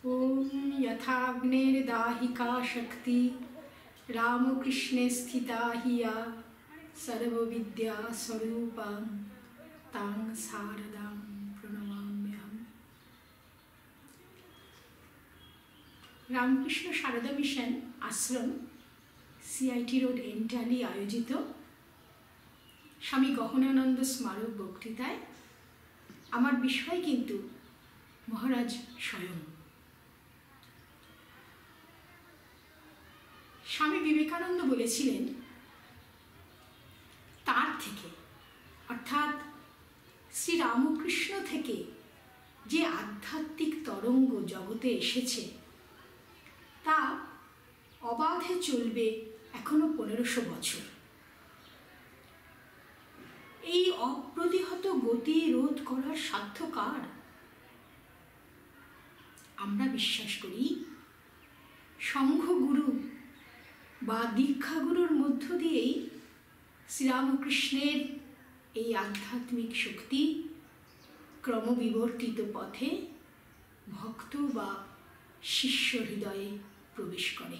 ओम यथाग्नेर्दाहिका शक्ति रामकृष्णे स्थिता हिया सर्वविद्या स्वरूपां तां शारदां प्रणमाम्यहम्। Ramakrishna Sarada mission Ashram CIT road Entally आयोजित स्वामी गहनानंद स्मारक बक्तृताय आमार विषय किन्तु महाराज स्वयं। स्वामी विवेकानंद बोलेছিলেন तार থেকে अर्थात श्री रामकृष्ण থেকে যে आध्यात्मिक तरंग जगते एसेছে তা অবাধে চলবে এখনো 1500 বছর। এই অপ্রতিহত গতি রোধ করার সাধ্য কার? আমরা বিশ্বাস করি সংঘগুরু বা দীক্ষাগুরুর মধ্য দিয়েই শ্রীরামকৃষ্ণের এই আধ্যাত্মিক শক্তি ক্রমবিবর্তিত পথে ভক্ত বা শিষ্য হৃদয়ে প্রবেশ করে।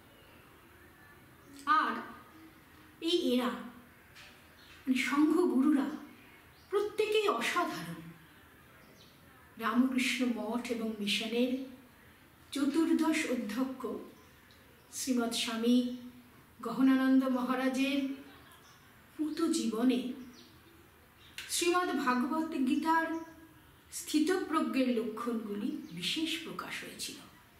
আর এই এরা সংঘগুরুরা প্রত্যেকেই অসাধারণ। রামকৃষ্ণ মঠ এবং মিশনের চতুর্দশ অধ্যক্ষ শ্রীমৎ স্বামী গহনানন্দ মহারাজের পুত জীবনে শ্রীমদ্ ভাগবত গীতার স্থিতপ্রজ্ঞের লক্ষণগুলি বিশেষ প্রকাশ হয়েছিল।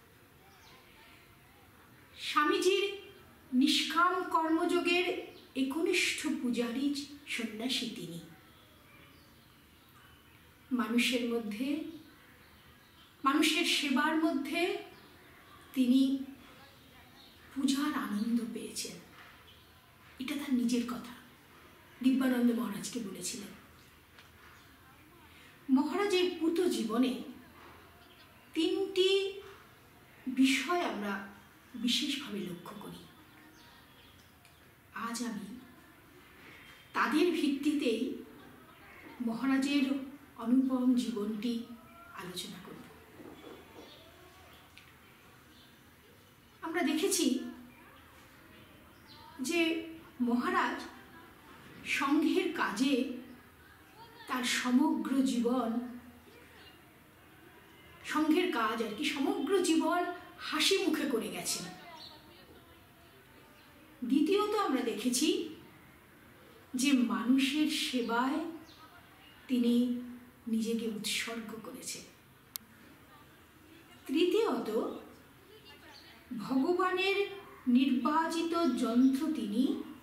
স্বামীজির নিষ্কাম কর্মযোগের একনিষ্ঠ পূজারী সন্ন্যাসী তিনি। মানুষের মধ্যে মানুষের সেবার মধ্যে তিনি পূজার আনন্দ পেয়েছেন। এটা তার নিজের কথা, দিব্যানন্দ মহারাজকে বলেছিলেন। মহারাজের পুত জীবনে 3টি বিষয় আমরা বিশেষভাবে লক্ষ্য করি। আজ আমি তাদের ভিত্তিতেই মহারাজের অনুপম জীবনটি আলোচনা করব। আমরা দেখেছি যে মহারাজ সংঘের কাজে তার সমগ্র জীবন, সংঘের কাজ আর কি, সমগ্র জীবন হাসি মুখে করে গেছেন। দ্বিতীয়ত আমরা দেখেছি যে মানুষের সেবায় তিনি নিজেকে উৎসর্গ করেছেন। তৃতীয়ত ভগবানের নির্বাচিত যন্ত্র তিনি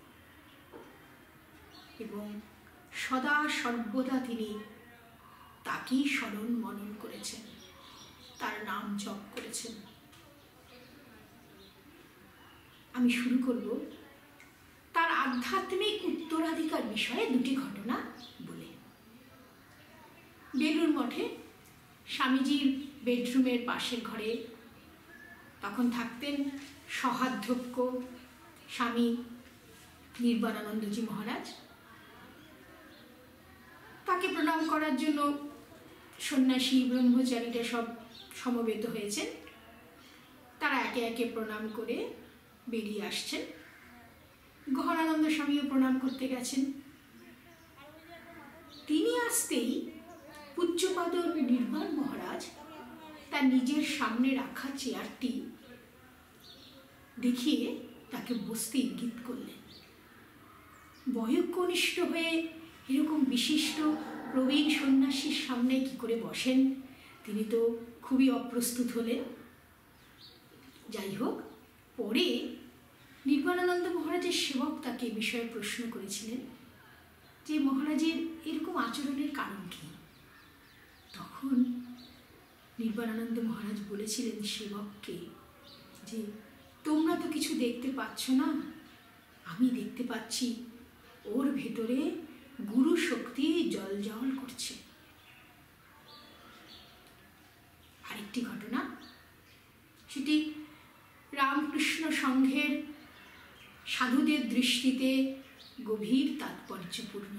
এবং সদা সর্বদা তিনি তাকেই স্মরণ মনন করেছেন, তার নাম জপ করেছেন। আমি শুরু করব তার আধ্যাত্মিক উত্তরাধিকার বিষয়ে 2টি ঘটনা বলে। বেলুড় মঠে স্বামীজির বেডরুমের পাশের ঘরে তখন থাকতেন সহাধ্যক্ষ স্বামী নির্বাণানন্দজি মহারাজ। তাকে প্রণাম করার জন্য সন্ন্যাসী ব্রহ্মচারীরা সব সমবেত হয়েছেন। তারা একে একে প্রণাম করে বেরিয়ে আসছেন। গহনানন্দ স্বামীও প্রণাম করতে গেছেন। তিনি আসতেই পূজ্যপাদ নির্বাণ মহারাজ তার নিজের সামনে রাখা চেয়ারটি দেখিয়ে তাকে বসতে ইঙ্গিত করলেন। বয়োকনিষ্ঠ হয়ে এরকম বিশিষ্ট প্রবীণ সন্ন্যাসীর সামনে কি করে বসেন? তিনি তো খুবই অপ্রস্তুত হলেন। যাই হোক, পরে নির্বাণানন্দ মহারাজের সেবক তাকে এ বিষয়ে প্রশ্ন করেছিলেন যে মহারাজের এরকম আচরণের কারণ কি? তখন নির্বাণানন্দ মহারাজ বলেছিলেন সেবককে যে তোমরা তো কিছু দেখতে পাচ্ছ না, আমি দেখতে পাচ্ছি ওর ভেতরে গুরু শক্তি জ্বলজ্বল করছে। আরেকটি ঘটনা, সেটি রামকৃষ্ণ সংঘের সাধুদের দৃষ্টিতে গভীর তাৎপর্যপূর্ণ।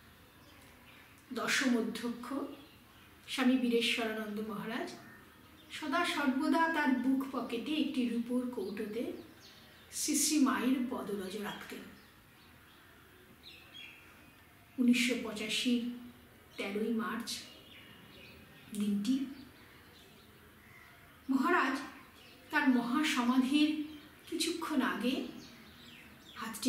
দশম অধ্যক্ষ স্বামী বীরেশ্বরানন্দ মহারাজ সদা সর্বদা তার বুক পকেটে একটি রূপোর কৌটোতে শ্রী শ্রী মায়ের পদরজ রাখতেন। 1985 13ই মার্চ দিনটি মহারাজ তার মহাসমাধির কিছুক্ষণ আগে হাতে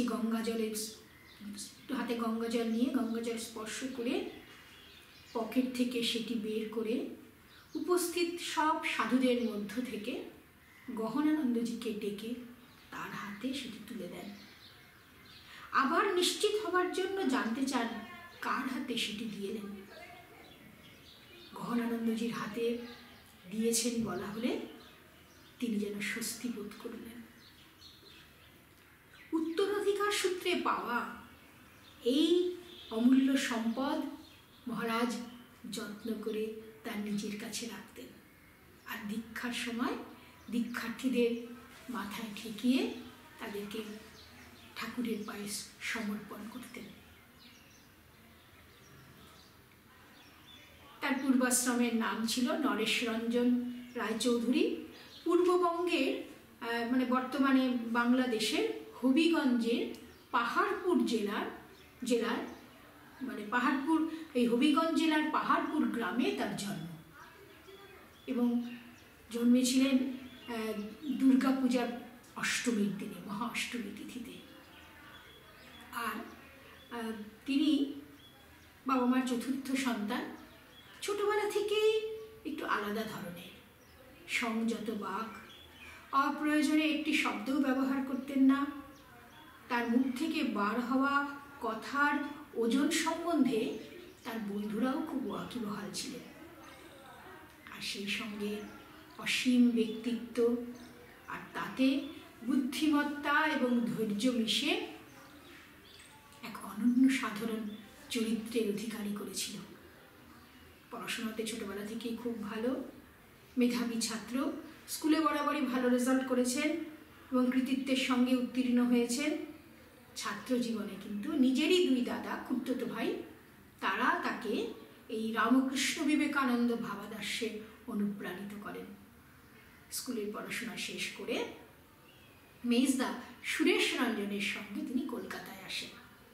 গঙ্গাজল নিয়ে গঙ্গাজল স্পর্শ করে পকেট থেকে সেটি বের করে উপস্থিত সব সাধুদের মধ্য থেকে গহনানন্দজিকে ডেকে তার হাতে সেটি তুলে দেন। আবার নিশ্চিত হবার জন্য জানতে চান কার হাতে সেটি দিয়েলেন। গহনানন্দজির হাতে দিয়েছেন বলা হলে তিনি যেন স্বস্তি বোধ করলেন। উত্তরাধিকার সূত্রে পাওয়া এই অমূল্য সম্পদ মহারাজ যত্ন করে তার নিজের কাছে রাখতেন, আর দীক্ষার সময় দীক্ষার্থীদের মাথায় ঠেকিয়ে তাদেরকে ঠাকুরের পায়ে সমর্পণ করতেন। তার পূর্বাশ্রমের নাম ছিল নরেশ রঞ্জন রায়চৌধুরী। পূর্ববঙ্গের মানে বর্তমানে বাংলাদেশের হবিগঞ্জের পাহাড়পুর জেলার মানে পাহাড়পুর, এই হবিগঞ্জ জেলার পাহাড়পুর গ্রামে তার জন্ম, এবং জন্মেছিলেন দুর্গাপূজার অষ্টমীর দিনে, মহা অষ্টমী তিথিতে। আর তিনি বাবা মার চতুর্থ সন্তান। ছোটবেলা থেকেই একটু আলাদা ধরনের, সংযত বাক, অপ্রয়োজনে একটি শব্দও ব্যবহার করতেন না। তার মুখ থেকে বার হওয়া কথার ওজন সম্বন্ধে তার বন্ধুরাও খুব ওয়াকিবহাল ছিলেন। আর সেই সঙ্গে অসীম ব্যক্তিত্ব, আর তাতে বুদ্ধিমত্তা এবং ধৈর্য মিশে এক অনন্য সাধারণ চরিত্রের অধিকারী করেছিল। পড়াশোনাতে ছোটবেলা থেকেই খুব ভালো, মেধাবী ছাত্র, স্কুলে বরাবরই ভালো রেজাল্ট করেছেন এবং কৃতিত্বের সঙ্গে উত্তীর্ণ হয়েছেন। ছাত্র জীবনে কিন্তু নিজেরই দুই দাদা, খুড়তুতো ভাই, তারা তাকে এই রামকৃষ্ণ বিবেকানন্দ ভাবাদর্শে অনুপ্রাণিত করেন। স্কুলের পড়াশোনা শেষ করে মেজদা সুরেশ রঞ্জনের সঙ্গে তিনি কলকাতায় আসেন।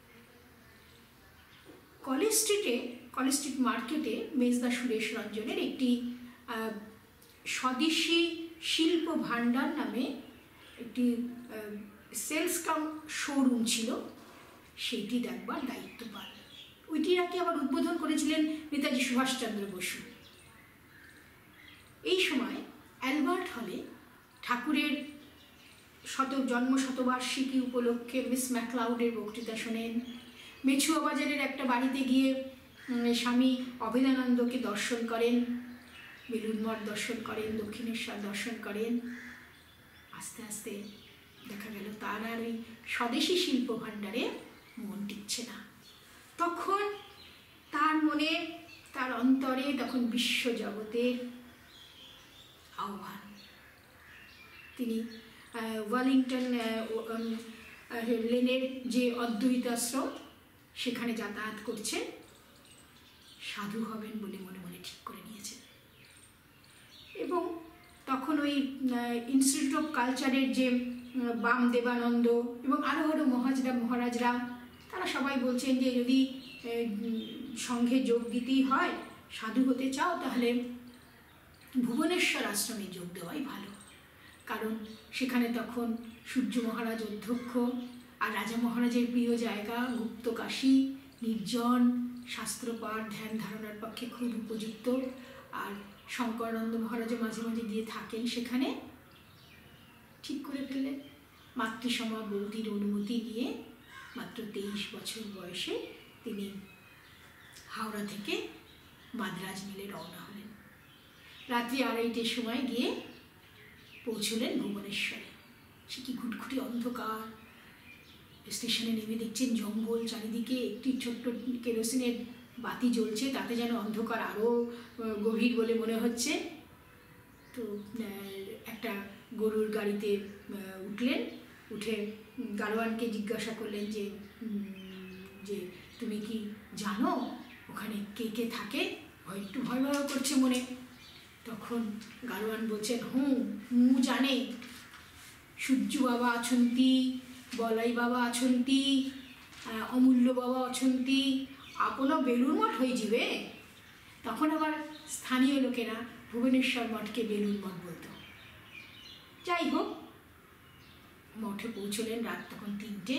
কলেজ স্ট্রিট মার্কেটে মেজদা সুরেশ রঞ্জনের একটি স্বদেশী শিল্প ভাণ্ডার নামে একটি সেলস কাম শোরুম ছিল, সেইটি দেখবার দায়িত্ব পান। ওইটি নাকি আবার উদ্বোধন করেছিলেন নেতাজি সুভাষচন্দ্র বসু। এই সময় অ্যালবার্ট হলে ঠাকুরের জন্ম শতবার্ষিকী উপলক্ষে মিস ম্যাকলাউডের বক্তৃতা শোনেন। মেছুয়া বাজারের একটা বাড়িতে গিয়ে স্বামী অভেদানন্দকে দর্শন করেন, বেলুড় মঠ দর্শন করেন, দক্ষিণেশ্বর দর্শন করেন। আস্তে আস্তে দেখা গেল তার আর ওই স্বদেশী শিল্প ভাণ্ডারে মন টিকছে না। তখন তার মনে, তার অন্তরে তখন বিশ্বজগতের আহ্বান। তিনি ওয়েলিংটন লেনের যে অদ্বৈত আশ্রম, সেখানে যাতায়াত করছেন, সাধু হবেন বলে মনে মনে ঠিক করে নিয়েছেন। এবং তখন ওই ইনস্টিটিউট অফ কালচারের যে বাম দেবানন্দ এবং আরও মহারাজরা তারা সবাই বলছেন যে যদি সংঘে যোগ দিতেই হয়, সাধু হতে চাও, তাহলে ভুবনেশ্বর আশ্রমে যোগ দেওয়াই ভালো। কারণ সেখানে তখন সূর্য মহারাজ অধ্যক্ষ, আর রাজা মহারাজের প্রিয় জায়গা গুপ্তকাশী, নির্জন, শাস্ত্রপাঠ ধ্যান ধারণার পক্ষে খুব উপযুক্ত। আর শঙ্করানন্দ মহারাজও মাঝে মাঝে গিয়ে থাকেন সেখানে। ঠিক করে ফেললেন। মাতৃসমা বৌদির অনুমতি নিয়ে মাত্র 23 বছর বয়সে তিনি হাওড়া থেকে মাদ্রাজ মেলে রওনা হলেন। রাত্রি 2:30টার সময় গিয়ে পৌঁছলেন ভুবনেশ্বরে। সে কি ঘুটঘুটি অন্ধকার। স্টেশনে নেমে দেখছেন জঙ্গল চারিদিকে, একটি ছোট্ট কেরোসিনের বাতি জ্বলছে, তাতে যেন অন্ধকার আরও গভীর বলে মনে হচ্ছে। তো একটা গরুর গাড়িতে উঠলেন, উঠে গাড়োয়ানকে জিজ্ঞাসা করলেন যে তুমি কি জানো ওখানে কে কে থাকে? একটু ভয় ভয় করছে মনে। তখন গাড়োয়ান বলছেন, মু জানে সূর্য বাবা অছন্তি, বলাই বাবা অছন্তি, অমূল্য বাবা অছন্তি, আপনও বেলুর মঠ হয়ে যাবে। তখন আবার স্থানীয় লোকেরা ভুবনেশ্বর মঠকে বেলুর মঠ বলতো। যাই হোক, মঠে পৌঁছলেন রাত তখন 3টে।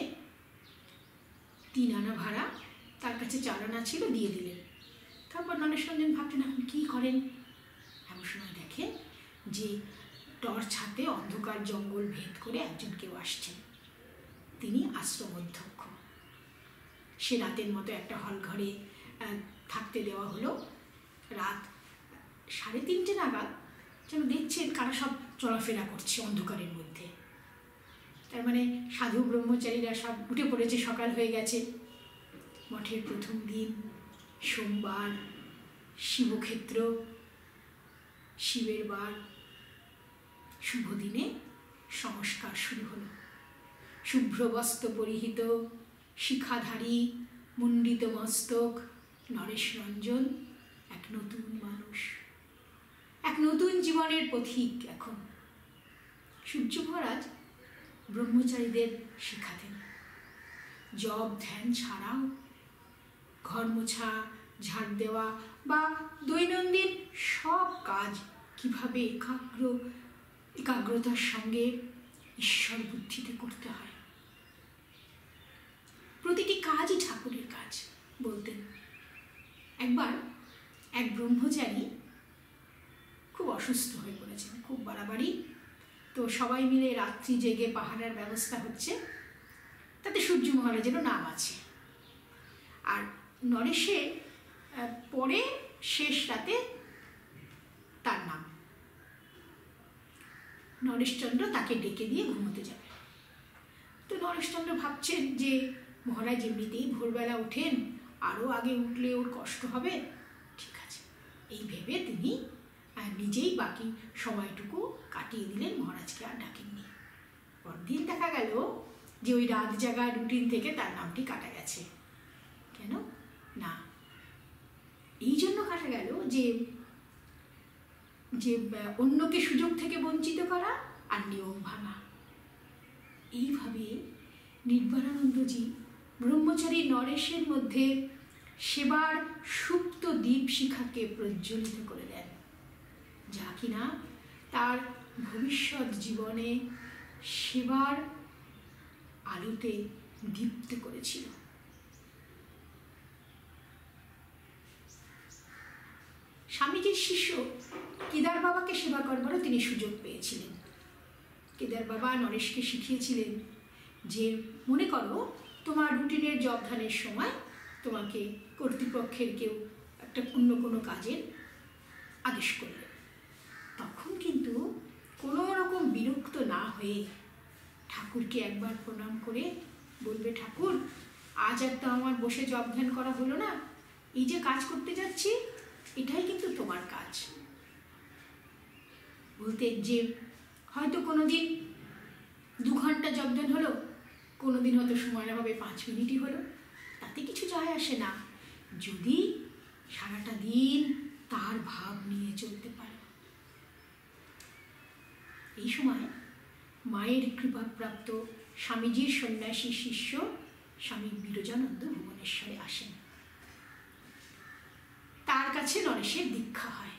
3 আনা ভাড়া, তার কাছে 4 আনা ছিল, দিয়ে দিলেন। তারপর নরেশ রঞ্জন ভাবতেন এখন কী করেন। এমন সময় দেখেন যে টর্চ হাতে অন্ধকার জঙ্গল ভেদ করে একজন কেউ আসছেন। তিনি আশ্রম অধ্যক্ষ। সে রাতের মতো একটা হল ঘরে থাকতে দেওয়া হলো। রাত 3:30 নাগাদ যেন দেখছেন কারা সব চলাফেরা করছে অন্ধকারের মধ্যে। তার মানে সাধু ব্রহ্মচারীরা সব উঠে পড়েছে, সকাল হয়ে গেছে। মঠের প্রথম দিন, সোমবার, শিবক্ষেত্র, শিবের বার। শুভ দিনে সংস্কার শুরু হলো। শুভ্র বস্ত্র পরিহিত, শিখাধারী, মুণ্ডিত মস্তক নরেশ রঞ্জন এক নতুন মানুষ, এক নতুন জীবনের পথিক। এখন সূর্য মহারাজ ব্রহ্মচারীদের শেখাতেন জপ ধ্যান ছাড়াও ঘর মোছা, ঝাড় দেওয়া বা দৈনন্দিন সব কাজ কিভাবে একাগ্রতার সঙ্গে ঈশ্বর বুদ্ধিতে করতে হয়। প্রতিটি কাজই ঠাকুরের কাজ বলতেন। একবার এক ব্রহ্মচারী খুব অসুস্থ হয়ে পড়েছেন, খুব বাড়াবাড়ি। তো সবাই মিলে রাত্রি জেগে পাহারার ব্যবস্থা হচ্ছে, তাতে সূর্য মহারাজেরও নাম আছে। আর নরেশের পরে শেষ রাতে তার নাম। নরেশচন্দ্র তাকে ডেকে দিয়ে ঘুমোতে যাবে। তো নরেশচন্দ্র ভাবছেন যে মহারাজ এমনিতেই ভোরবেলা ওঠেন, আরও আগে উঠলে ওর কষ্ট হবে, ঠিক আছে এই ভেবে তিনি নিজেই বাকি সময়টুকু কাটিয়ে দিলেন, মহারাজকে আর ডাকেননি। পরদিন দেখা গেল যে ওই রাত জাগা রুটিন থেকে তার নামটি কাটা গেছে। কেন না, এই জন্য কাটা গেল যে অন্যকে সুযোগ থেকে বঞ্চিত করা আর নিয়ম ভাঙা। এইভাবে নির্বাণানন্দজি ব্রহ্মচারী নরেশের মধ্যে সেবার সুপ্ত দীপ শিখাকে প্রজ্বলিত করে দেন, যা কিনা তার ভবিষ্যৎ জীবনে সেবার আলোতে দীপ্ত করেছিল। স্বামীজির শিষ্য কেদার বাবাকে সেবা করবারও তিনি সুযোগ পেয়েছিলেন। কেদার বাবা নরেশকে শিখিয়েছিলেন যে মনে করো তোমার রুটিনের জব ধ্যানের সময় তোমাকে কর্তৃপক্ষের কেউ একটা অন্য কোনো কাজের আদেশ করবে, তখন কিন্তু কোনো রকম বিরক্ত না হয়ে ঠাকুরকে একবার প্রণাম করে বলবে, ঠাকুর আজ আর তো আমার বসে জব ধ্যান করা হলো না, এই যে কাজ করতে যাচ্ছি এটাই কিন্তু তোমার কাজ। বলতে যে হয়তো কোনো দিন 2 ঘন্টা জব ধ্যান হলো, কোনো দিন হয়তো সময় হবে 5 মিনিটই হলো, তাতে কিছু যায় আসে না, যদি সারাটা দিন তার ভাব নিয়ে চলতে পারে। এই সময় মায়ের কৃপাপ্রাপ্ত স্বামীজির সন্ন্যাসী শিষ্য স্বামী বিরজানন্দ ভুবনেশ্বরে আসেন। তার কাছে নরেশের দীক্ষা হয়।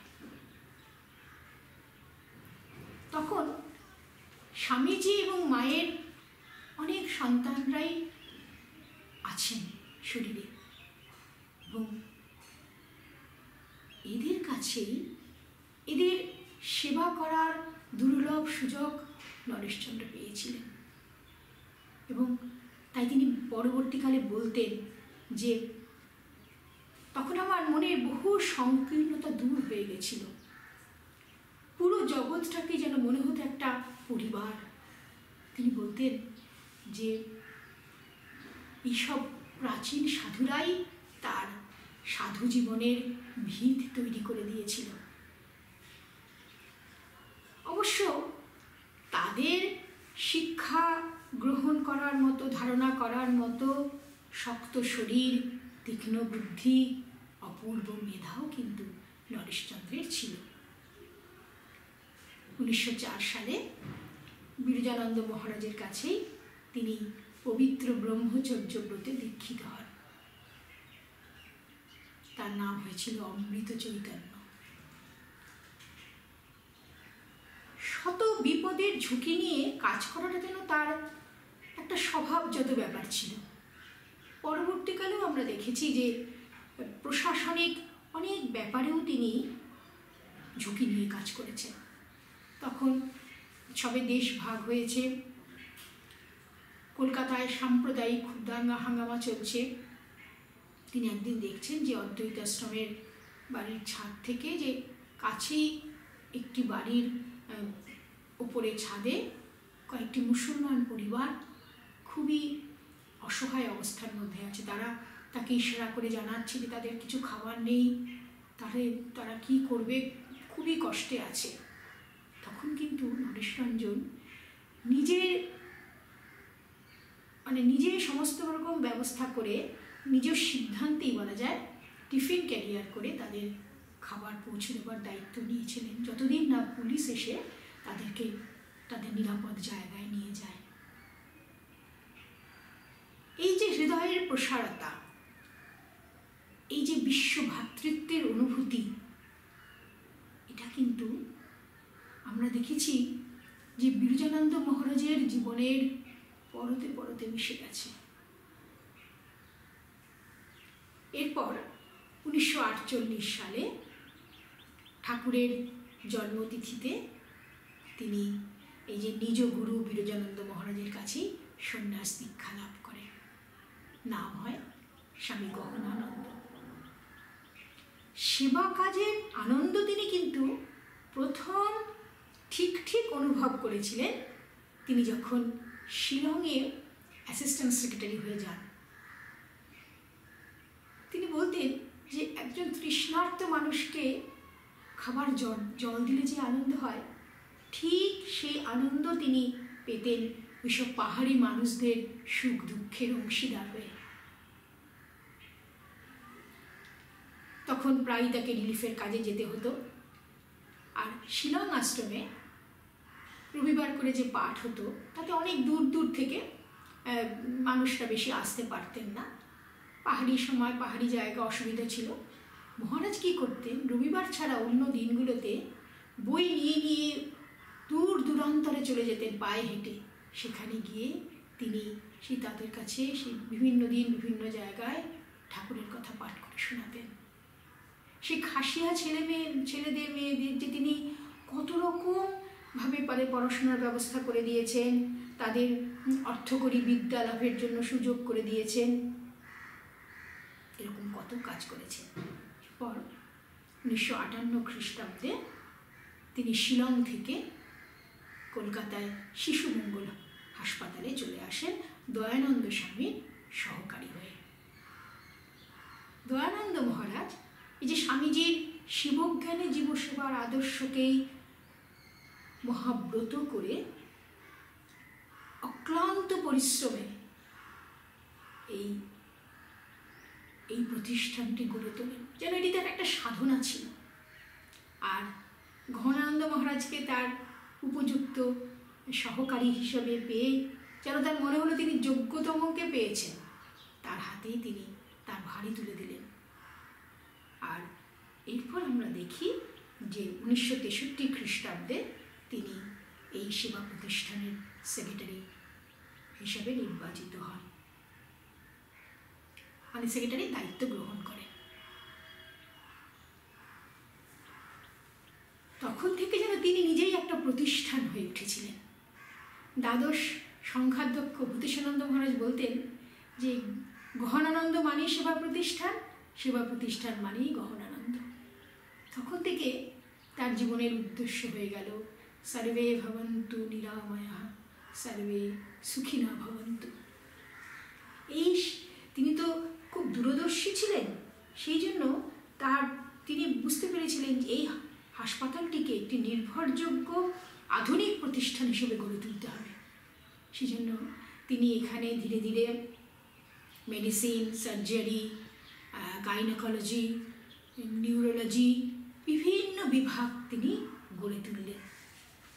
তখন স্বামীজি এবং মায়ের অনেক সন্তানরাই আছেন শরীরে, এবং এদের কাছেই এদের সেবা করার দুর্লভ সুযোগ নরেশচন্দ্র পেয়েছিলেন। এবং তাই তিনি পরবর্তীকালে বলতেন যে তখন আমার মনের বহু সংকীর্ণতা দূর হয়ে গেছিল, পুরো জগৎটাকে যেন মনে হতো একটা পরিবার। তিনি বলতেন যে এইসব প্রাচীন সাধুরাই তার সাধু জীবনের ভিত তৈরি করে দিয়েছিল। অবশ্য তাদের শিক্ষা গ্রহণ করার মতো, ধারণা করার মতো শক্ত শরীর, তীক্ষ্ণ বুদ্ধি, অপূর্ব মেধাও কিন্তু নরেশচন্দ্রের ছিল। 1904 সালে বিরজানন্দ মহারাজের কাছেই তিনি পবিত্র ব্রহ্মচর্য ব্রতে দীক্ষিত হন। তার নাম হয়েছিল অমৃত চৈতন্য। শত বিপদের ঝুঁকি নিয়ে কাজ করাটা যেন তার একটা স্বভাবজাত ব্যাপার ছিল। পরবর্তীকালেও আমরা দেখেছি যে প্রশাসনিক অনেক ব্যাপারেও তিনি ঝুঁকি নিয়ে কাজ করেছেন। তখন সবে দেশ ভাগ হয়েছে, কলকাতায় সাম্প্রদায়িক দাঙ্গা হাঙ্গামা চলছে। তিনি একদিন দেখছেন যে অদ্বৈত আশ্রমের বাড়ির ছাদ থেকে যে কাছেই একটি বাড়ির ওপরে ছাদে কয়েকটি মুসলমান পরিবার খুবই অসহায় অবস্থার মধ্যে আছে। তাকে ইশারা করে জানাচ্ছে যে তাদের কিছু খাবার নেই, তারা কি করবে, খুবই কষ্টে আছে। তখন কিন্তু নরেশরঞ্জন নিজে সমস্ত রকম ব্যবস্থা করে নিজের সিদ্ধান্তেই বলা যায় টিফিন ক্যারিয়ার করে তাদের খাবার পৌঁছে দেওয়ার দায়িত্ব নিয়েছিলেন, যতদিন না পুলিশ এসে তাদেরকে তাদের নিরাপদ জায়গায় নিয়ে যায়। এই যে হৃদয়ের প্রসারতা, এই যে বিশ্ব ভ্রাতৃত্বের অনুভূতি, এটা কিন্তু আমরা দেখেছি যে বিরজানন্দ মহারাজের জীবনের পরতে পরতে মিশে গেছে। এরপর 1948 সালে ঠাকুরের জন্মতিথিতে তিনি এই যে নিজ গুরু বিরজানন্দ মহারাজের কাছেই সন্ন্যাস দীক্ষা লাভ করেন। নাম হয় স্বামী গহনানন্দ। সেবা কাজের আনন্দ তিনি কিন্তু প্রথম ঠিক অনুভব করেছিলেন তিনি যখন শিলংয়ে অ্যাসিস্ট্যান্ট সেক্রেটারি হয়ে যান। তিনি বলতেন যে একজন তৃষ্ণার্ত মানুষকে খাবার জল দিলে যে আনন্দ হয়, ঠিক সেই আনন্দ তিনি পেতেন ওইসব পাহাড়ি মানুষদের সুখ দুঃখের অংশীদার হয়ে। তখন প্রায় তাকে রিলিফের কাজে যেতে হতো। আর শিলং আশ্রমে রবিবার করে যে পাঠ হতো তাতে অনেক দূর দূর থেকে মানুষরা বেশি আসতে পারতেন না। পাহাড়ি জায়গা অসুবিধা ছিল। মহারাজ কী করতেন, রবিবার ছাড়া অন্য দিনগুলোতে বই নিয়ে দূর দূরান্তরে চলে যেতেন পায়ে হেঁটে। সেখানে গিয়ে তিনি তাদের কাছে বিভিন্ন দিন বিভিন্ন জায়গায় ঠাকুরের কথা পাঠ করে শোনাতেন। সেই খাসিয়া ছেলেদের মেয়েদের যে তিনি কত রকমভাবে পড়াশোনার ব্যবস্থা করে দিয়েছেন, তাদের অর্থকরী বিদ্যা লাভের জন্য সুযোগ করে দিয়েছেন, এরকম কত কাজ করেছেন। এরপর 1958 খ্রিস্টাব্দে তিনি শিলং থেকে কলকাতায় শিশু মঙ্গল হাসপাতালে চলে আসেন দয়ানন্দ স্বামীর সহকারী হয়ে। দয়ানন্দ মহারাজ এই যে স্বামীজির শিবজ্ঞানে জীবসেবার আদর্শকেই মহাব্রত করে অক্লান্ত পরিশ্রমে এই প্রতিষ্ঠানটি গড়ে তোলেন, যেন এটি তার একটা সাধনা ছিল। আর ঘনানন্দ মহারাজকে তার উপযুক্ত সহকারী হিসেবে পেয়ে যেন তার মনে হলো তিনি যোগ্যতমকে পেয়েছেন। তার হাতেই তিনি তার ভারী তুলে দিলেন। আর এরপর আমরা দেখি যে 1963 খ্রিস্টাব্দে তিনি এই সেবা প্রতিষ্ঠানের সেক্রেটারি হিসাবে নির্বাচিত হন, মানে সেক্রেটারির দায়িত্ব গ্রহণ করেন। তখন থেকে যেন তিনি নিজেই একটা প্রতিষ্ঠান হয়ে উঠেছিলেন। দ্বাদশ সংখ্যাধ্যক্ষ ভূতেশানন্দ মহারাজ বলতেন যে গহনানন্দ মানেই সেবা প্রতিষ্ঠান, সেবা প্রতিষ্ঠান মানেই গহনানন্দ। তখন থেকে তার জীবনের উদ্দেশ্য হয়ে গেল সর্বে ভবন্তু নিরাময়া সর্বে সুখিনা ভবন্তু। তিনি তো খুব দূরদর্শী ছিলেন, সেই জন্য তিনি বুঝতে পেরেছিলেন যে এই হাসপাতালটিকে একটি নির্ভরযোগ্য আধুনিক প্রতিষ্ঠান হিসেবে গড়ে তুলতে হবে। সেই জন্য তিনি এখানে ধীরে ধীরে মেডিসিন, সার্জারি, গাইনোকোলজি, নিউরোলজি বিভিন্ন বিভাগ তিনি গড়ে তুললেন।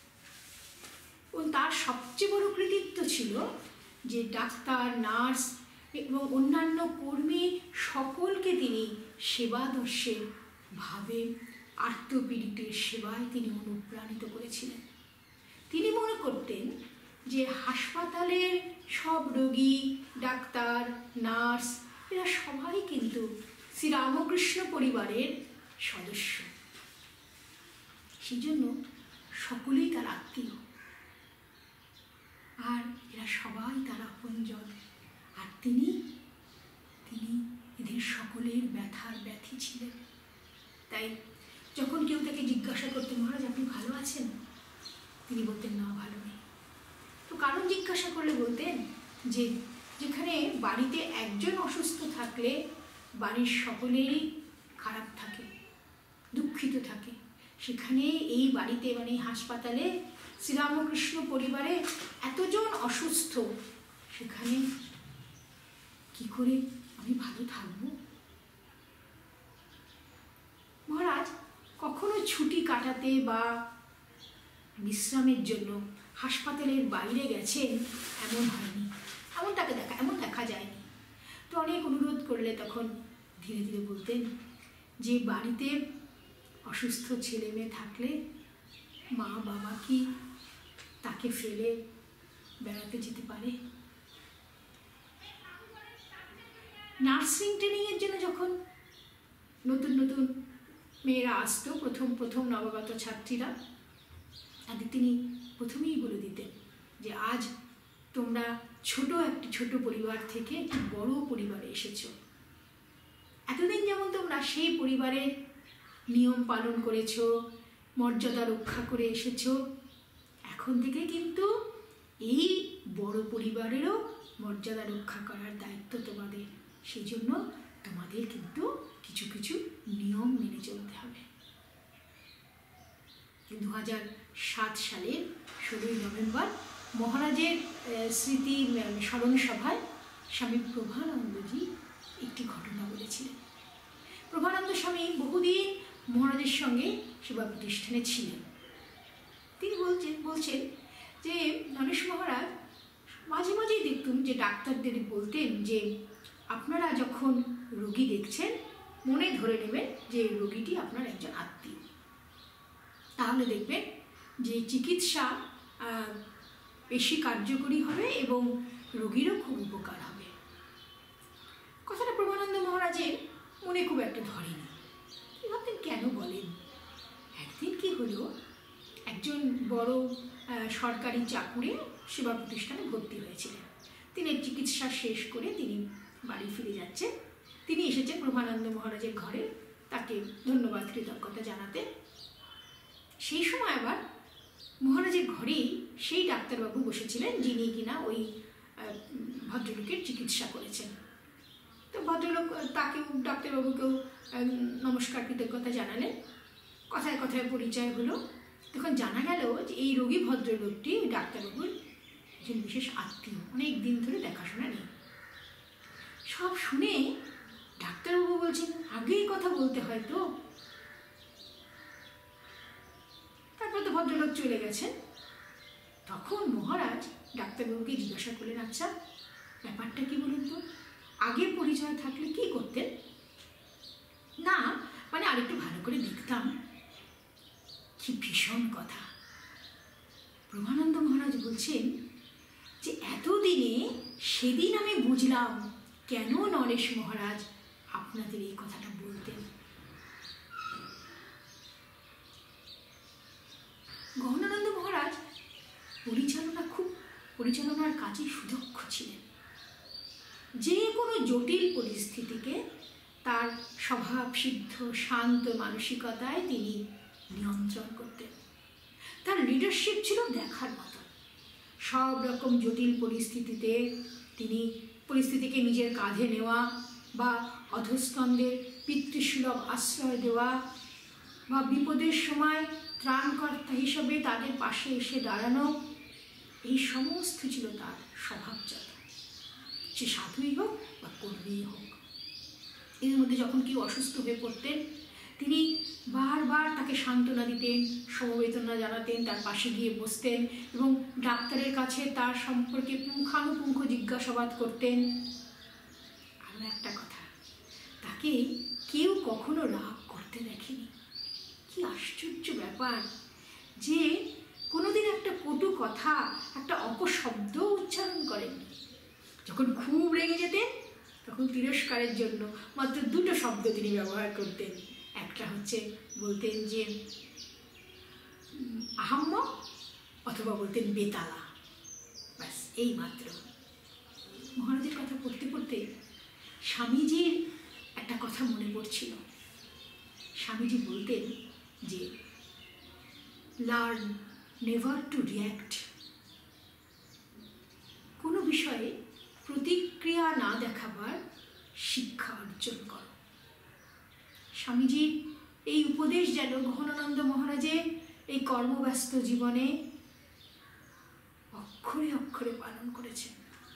সবচেয়ে বড় কৃতিত্ব ছিল যে ডাক্তার, নার্স এবং অন্যান্য কর্মী সকলকে তিনি সেবাদর্শের ভাবে আর্তপীড়িতের সেবায় তিনি অনুপ্রাণিত করেছিলেন। তিনি মনে করতেন যে হাসপাতালের সব রোগী, ডাক্তার, নার্স এরা সবাই কিন্তু শ্রীরামকৃষ্ণ পরিবারের সদস্য, সেই জন্য সকলেই তার আত্মীয়, আর এরা সবাই তার আপনজন। আর তিনি এদের সকলের ব্যথার ব্যথী ছিলেন। তাই যখন কেউ তাকে জিজ্ঞাসা করতেন, মহারাজ আপনি ভালো আছেন, তিনি বলতেন না, ভালো নেই। তো কারণ জিজ্ঞাসা করলে বলতেন যে যেখানে বাড়িতে একজন অসুস্থ থাকলে বাড়ির সকলেরই খারাপ থাকে, দুঃখিত থাকে, সেখানে এই বাড়িতে মানে হাসপাতালে শ্রীরামকৃষ্ণ পরিবারে এতজন অসুস্থ, সেখানে কি করে আমি ভালো থাকব? মহারাজ কখনো ছুটি কাটাতে বা বিশ্রামের জন্য হাসপাতালের বাইরে গেছেন এমন হয়নি, এমন দেখা যায়নি। তো অনেক অনুরোধ করলে তখন ধীরে ধীরে বলতেন যে বাড়িতে অসুস্থ ছেলে মেয়ে থাকলে মা বাবা কি তাকে ফেলে বেড়াতে যেতে পারে? নার্সিং ট্রেনিংয়ের জন্য যখন নতুন নতুন মেয়েরা আসতো, প্রথম নবাগত ছাত্রীরা, তাদের তিনি প্রথমেই বলে দিতেন যে আজ তোমরা একটি ছোট পরিবার থেকে একটি বড় পরিবারে এসেছো। এতদিন যেমন তোমরা সেই পরিবারের নিয়ম পালন করেছো, মর্যাদা রক্ষা করে এসেছো, এখন থেকে কিন্তু এই বড় পরিবারেরও মর্যাদা রক্ষা করার দায়িত্ব তোমাদের। সেই জন্য তোমাদের কিন্তু কিছু কিছু নিয়ম মেনে চলতে হবে। 2007 সালের 16 নভেম্বর মহারাজের স্মৃতি স্মরণ সভায় স্বামী প্রভানন্দজি একটি ঘটনা বলেছিলেন। প্রভানন্দ স্বামী বহুদিন মহারাজের সঙ্গে সেবা প্রতিষ্ঠানে ছিলেন। তিনি বলছেন যে নরেশ মহারাজ মাঝে মাঝেই দেখতুম যে ডাক্তারদের বলতেন যে আপনারা যখন রোগী দেখছেন মনে ধরে নেবেন যে রোগীটি আপনার একজন আত্মীয়, তাহলে দেখবেন যে চিকিৎসা বেশি কার্যকরী হবে এবং রোগীরও খুব উপকার হবে। কথাটা প্রভানন্দ মহারাজের মনে খুব একটা ধরেনি। ভাবতেন কেন বলেন। একদিন কি হলো, একজন বড় সরকারি চাকুরে সেবা প্রতিষ্ঠানে ভর্তি হয়েছিলেন। তিনি চিকিৎসা শেষ করে তিনি বাড়ি ফিরে যাচ্ছেন। তিনি এসেছেন প্রভানন্দ মহারাজের ঘরে তাকে ধন্যবাদ কৃতজ্ঞতা জানাতে। সেই সময় আবার মহারাজের ঘরেই সেই ডাক্তারবাবু বসেছিলেন যিনি কিনা ওই ভদ্রলোকের চিকিৎসা করেছেন। তো ভদ্রলোক তাকেও ডাক্তারবাবুকেও নমস্কার কৃতজ্ঞতা জানালেন। কথায় কথায় পরিচয় হলো। তখন জানা গেল যে এই রোগী ভদ্রলোকটি ডাক্তারবাবুর একজন বিশেষ আত্মীয়, অনেক দিন ধরে দেখাশোনা নেই। সব শুনে ডাক্তারবাবু বলছেন আগেই কথা বলতে হয় তো। তারপর তো ভদ্রলোক চলে গেছেন। তখন মহারাজ ডাক্তারবাবুকে জিজ্ঞাসা করলেন, আচ্ছা ব্যাপারটা কি বলুন তো, আগে পরিচয় থাকলে কি করতেন? না মানে আরেকটু ভালো করে দেখতাম। কি ভীষণ কথা। প্রভানন্দ মহারাজ বলছেন যে এতদিনে সেদিন আমি বুঝলাম কেন নরেশ মহারাজ আপনাদের এই কথাটা বলতেন। গহনানন্দ মহারাজ পরিচালনার কাজে সুদক্ষ ছিলেন। যে কোনো জটিল পরিস্থিতিকে তার স্বভাবসিদ্ধ শান্ত মানসিকতায় তিনি নিয়ন্ত্রণ করতেন। তার লিডারশিপ ছিল দেখার মতো। সব রকম জটিল পরিস্থিতিতে তিনি পরিস্থিতিকে নিজের কাঁধে নেওয়া বা অধস্তনদের পিতৃসুলভ আশ্রয় দেওয়া বা বিপদের সময় ত্রাণকর্তা হিসেবে তাদের পাশে এসে দাঁড়ানো, এই সমস্ত ছিল তার স্বভাবজাত। সে সাধুই হোক বা কর্মীই হোক। এর মধ্যে যখন কেউ অসুস্থ হয়ে পড়তেন তিনি বারবার তাকে সান্ত্বনা দিতেন, সমবেদনা জানাতেন, তার পাশে গিয়ে বসতেন এবং ডাক্তারের কাছে তার সম্পর্কে পুঙ্খানুপুঙ্খ জিজ্ঞাসাবাদ করতেন। আরও একটা কথা, তাকে কেউ কখনো রাগ করতে দেখেনি। কি আশ্চর্য ব্যাপার যে কোনোদিন একটা কটু কথা, একটা অপশব্দ উচ্চারণ করেননি। যখন খুব রেগে যেতেন তখন তিরস্কারের জন্য মাত্র দুটো শব্দ তিনি ব্যবহার করতেন। একটা হচ্ছে বলতেন যে আহাম্মক, অথবা বলতেন বেতালা, ব্যাস এই মাত্র। মহারাজের কথা পড়তে পড়তে স্বামীজির একটা কথা মনে পড়ছিল। স্বামীজি বলতেন যে লার্ন নেভার টু রিয়্যাক্ট, কোনো বিষয়ে প্রতিক্রিয়া না দেখাবার শিক্ষা অর্জন করো। স্বামীজির এই উপদেশ যেন গহনানন্দ মহারাজের এই কর্মব্যস্ত জীবনে অক্ষরে অক্ষরে পালন করেছেন।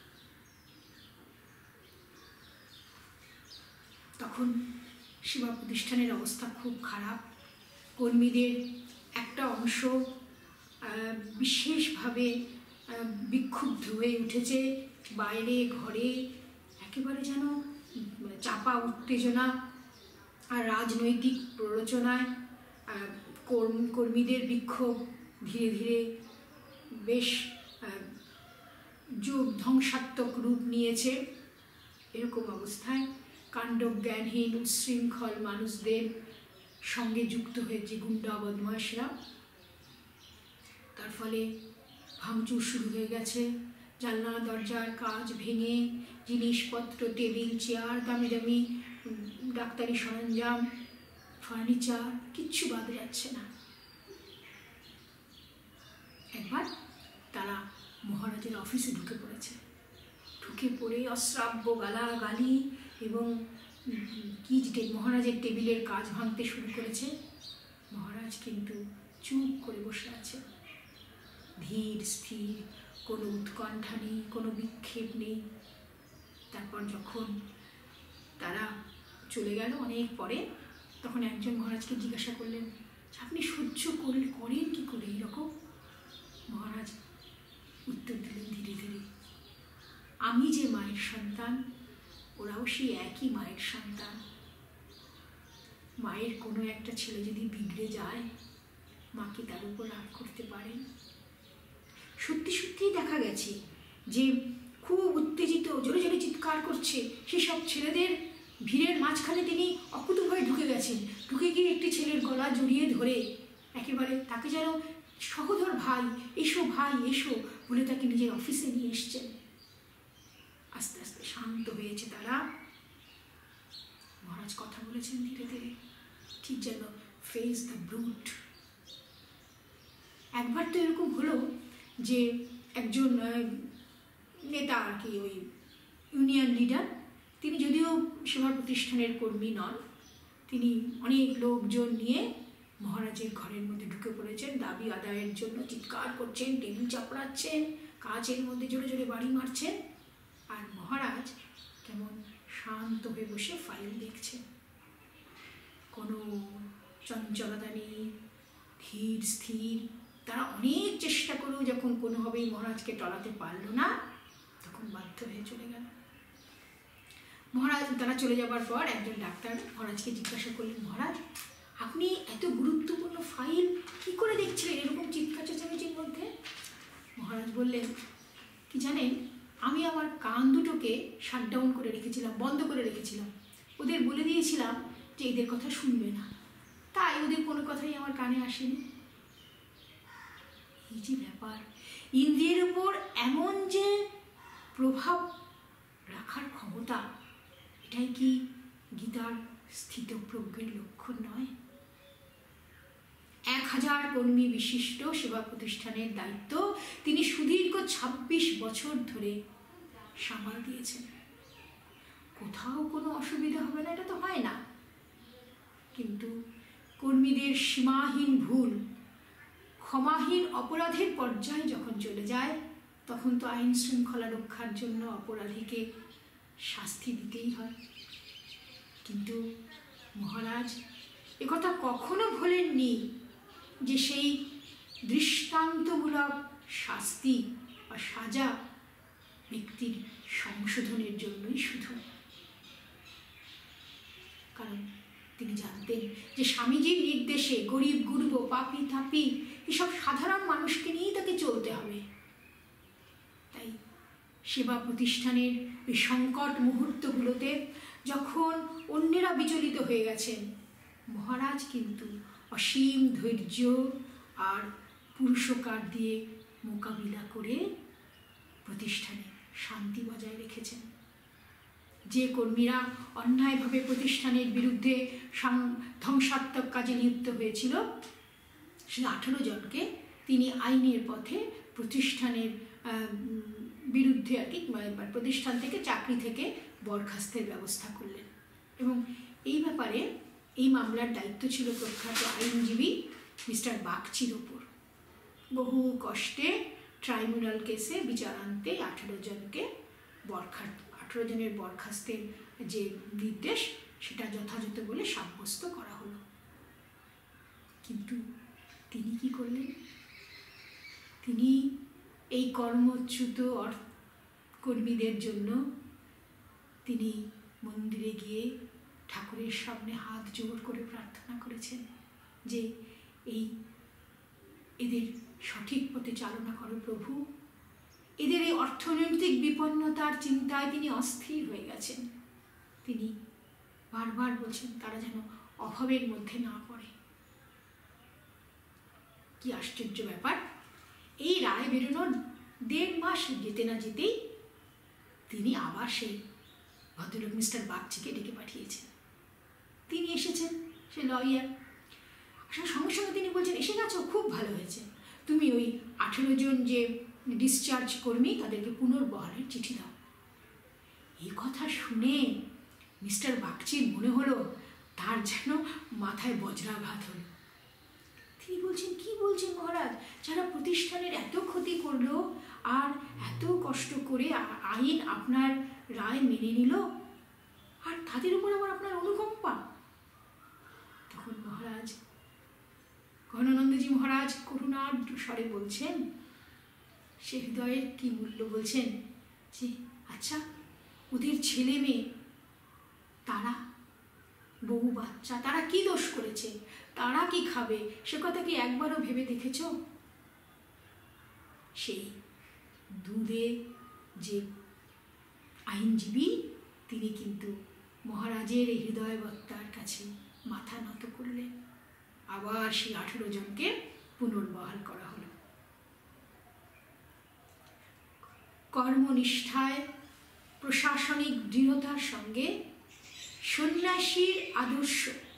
তখন সেবা প্রতিষ্ঠানের অবস্থা খুব খারাপ। কর্মীদের একটা অংশ বিশেষভাবে বিক্ষুব্ধ হয়ে উঠেছে। বাইরে ঘরে একেবারে যেন চাপা উত্তেজনা আর রাজনৈতিক প্ররোচনায় কর্মীদের বিক্ষোভ ধীরে ধীরে বেশ ধ্বংসাত্মক রূপ নিয়েছে। এরকম অবস্থায় কাণ্ডজ্ঞানহীন উচ্ছৃঙ্খল মানুষদের সঙ্গে যুক্ত হয়েছে গুন্ডা বদমাশরা। তার ফলে ভাঙচুর শুরু হয়ে গেছে। জানলা দরজার কাঁচ ভেঙে জিনিসপত্র, টেবিল চেয়ার, দামি দামি ডাক্তারি সরঞ্জাম, ফার্নিচার, কিচ্ছু বাদ যাচ্ছে না। একবার তারা মহারাজের অফিসে ঢুকে পড়েছে। ঢুকে পড়ে অশ্রাব্য গালাগালি এবং মহারাজের টেবিলের কাজ ভাঙতে শুরু করেছে। মহারাজ কিন্তু চুপ করে বসে আছে, ধীর স্থির, কোনো উৎকণ্ঠা নেই, কোনো বিক্ষেপ নেই। তারপর যখন তারা চলে গেল অনেক পরে, তখন একজন মহারাজকে জিজ্ঞাসা করলেন, আপনি সহ্য করেন কি করে এরকম? মহারাজ উত্তর দিলেন ধীরে ধীরে, আমি যে মায়ের সন্তান, ওরাও সেই একই মায়ের সন্তান। মায়ের কোনো একটা ছেলে যদি বিগড়ে যায়, মা কি তার উপর রাগ করতে পারেন? সত্যি সত্যিই দেখা গেছে যে খুব উত্তেজিত, জোরে জোরে চিৎকার করছে সেসব ছেলেদের ভিড়ের মাঝখানে তিনি অকুতোভয়ে ঢুকে গেছেন। ঢুকে গিয়ে একটি ছেলের গলা জড়িয়ে ধরে একেবারে তাকে যেন সহোদর ভাই, এসো ভাই এসো বলে তাকে নিজের অফিসে নিয়ে এসছেন। আস্তে আস্তে শান্ত হয়েছে তারা। মহারাজ কথা বলেছেন ধীরে ধীরে, ঠিক যেন ফেস দ্য ব্রুট। একবার তো এরকম হলো যে একজন নেতা আর কি, ওই ইউনিয়ন লিডার, তিনি যদিও সেবা প্রতিষ্ঠানের কর্মী নন, তিনি অনেক লোকজন নিয়ে মহারাজের ঘরের মধ্যে ঢুকে পড়েছেন। দাবি আদায়ের জন্য চিৎকার করছেন, টেবিল চাপড়াচ্ছেন, কাচের মধ্যে জোরে জোরে বাড়ি মারছেন। আর মহারাজ কেমন শান্ত হয়ে বসে ফাইল দেখছেন, কোনো চঞ্চলতা নেই, ধীর স্থির। তারা অনেক চেষ্টা করেও যখন কোনোভাবেই মহারাজকে টলাতে পারল না, তখন বাধ্য হয়ে চলে গেল। মহারাজ তারা চলে যাবার পর একজন ডাক্তার মহারাজকে জিজ্ঞাসা করলেন, মহারাজ আপনি এত গুরুত্বপূর্ণ ফাইল কি করে দেখছিলেন এরকম চিৎকার চেঁচামেচির মধ্যে? মহারাজ বললেন, কি জানেন, আমি আমার কান দুটোকে শাটডাউন করে রেখেছিলাম, বন্ধ করে রেখেছিলাম। ওদের বলে দিয়েছিলাম যে এদের কথা শুনবে না, তাই ওদের কোনো কথাই আমার কানে আসেনি। এই যে ব্যাপার, ইন্দ্রিয়ের উপর এমন যে প্রভাব রাখার ক্ষমতা, এটাই কি গীতার স্থিতপ্রজ্ঞের লক্ষণ নয়? 1000 কর্মী বিশিষ্ট সেবা প্রতিষ্ঠানের দায়িত্ব তিনি সুদীর্ঘ 26 বছর ধরে সামাল দিয়েছেন। কোথাও কোনো অসুবিধা হবে না, এটা তো হয় না, কিন্তু কর্মীদের সীমাহীন ভুল, ক্ষমাহীন অপরাধের পর্যায়ে যখন চলে যায়, তখন তো আইন শৃঙ্খলা রক্ষার জন্য অপরাধীকে শাস্তি দিতেই হয়। কিন্তু মহারাজ একথা কখনো ভোলেননি যে সেই দৃষ্টান্তমূলক শাস্তি বা সাজা ব্যক্তির সংশোধনের জন্যই শুধু। কারণ তিনি জানতেন যে স্বামীজির নির্দেশে গরিব গুরব পাপি তাপি এসব সাধারণ মানুষকে নিয়েই তাকে চলতে হবে। তাই সেবা প্রতিষ্ঠানের এই সংকট মুহূর্তগুলোতে যখন অন্যেরা বিচলিত হয়ে গেছেন, মহারাজ কিন্তু অসীম ধৈর্য আর পুরুষকার দিয়ে মোকাবিলা করে প্রতিষ্ঠানে শান্তি বজায় রেখেছেন। যে কর্মীরা অন্যায়ভাবে প্রতিষ্ঠানের বিরুদ্ধে ধ্বংসাত্মক কাজে লিপ্ত হয়েছিল, সে 18 জনকে তিনি আইনের পথে প্রতিষ্ঠানের বিরুদ্ধে আর কি প্রতিষ্ঠান থেকে চাকরি থেকে বরখাস্তের ব্যবস্থা করলেন। এবং এই ব্যাপারে এই মামলার দায়িত্ব ছিল প্রখ্যাত আইনজীবী মিস্টার বাগচির ওপর। বহু কষ্টে ট্রাইব্যুনাল কেসে বিচার আনতে 18 জনের বরখাস্তের যে নির্দেশ সেটা যথাযথ বলে সাব্যস্ত করা হলো। কিন্তু তিনি কি করলেন? তিনি এই কর্মচ্যুত কর্মীদের জন্য তিনি মন্দিরে গিয়ে ঠাকুরের সামনে হাত জোড় করে প্রার্থনা করেছেন যে এদের সঠিক পথে চালনা করো প্রভু। এদের এই অর্থনৈতিক বিপন্নতার চিন্তায় তিনি অস্থির হয়ে গেছেন। তিনি বারবার বলছেন তারা যেন অভাবের মধ্যে না পড়ে। কি আশ্চর্য ব্যাপার! এই রায় বেরোনোর 1.5 মাস যেতে না যেতেই তিনি আবার সেই ভদ্রলোক মিস্টার বাগচিকে ডেকে পাঠিয়েছেন। তিনি এসেছেন, সে লয়ার। সঙ্গে সঙ্গে তিনি বলছেন, এসে গেছো, খুব ভালো হয়েছে, তুমি ওই 18 জন যে ডিসচার্জ কর্মী তাদেরকে পুনর্বহালের চিঠি দাও। এই কথা শুনে মিস্টার বাগচির মনে হলো তার যেন মাথায় বজ্রাঘাত হলো। তিনি বলছেন, কি বলছেন মহারাজ, যারা প্রতিষ্ঠানের এত ক্ষতি করলো আর এত কষ্ট করে আইন আপনার রায় মেনে নিল, আর তাদের উপর আবার আপনার অনুকম্পা? তখন মহারাজ ঘনানন্দজি মহারাজ করুণার স্বরে বলছেন, সে হৃদয়ের কি মূল্য বলছেন, যে আচ্ছা ওদের ছেলে মেয়ে, তারা বউ বাচ্চা, তারা কি দোষ করেছে, তারা কি খাবে, সে কথা কি একবারও ভেবে দেখেছ? সেই দুধে যে আইনজীবী তিনি কিন্তু মহারাজের এই হৃদয়বত্তার কাছে মাথা নত করলেন। আবার সেই 18 জনকে পুনর্বহাল করা হলো। কর্মনিষ্ঠায় প্রশাসনিক দৃঢ়তার সঙ্গে সন্ন্যাসীর আদর্শ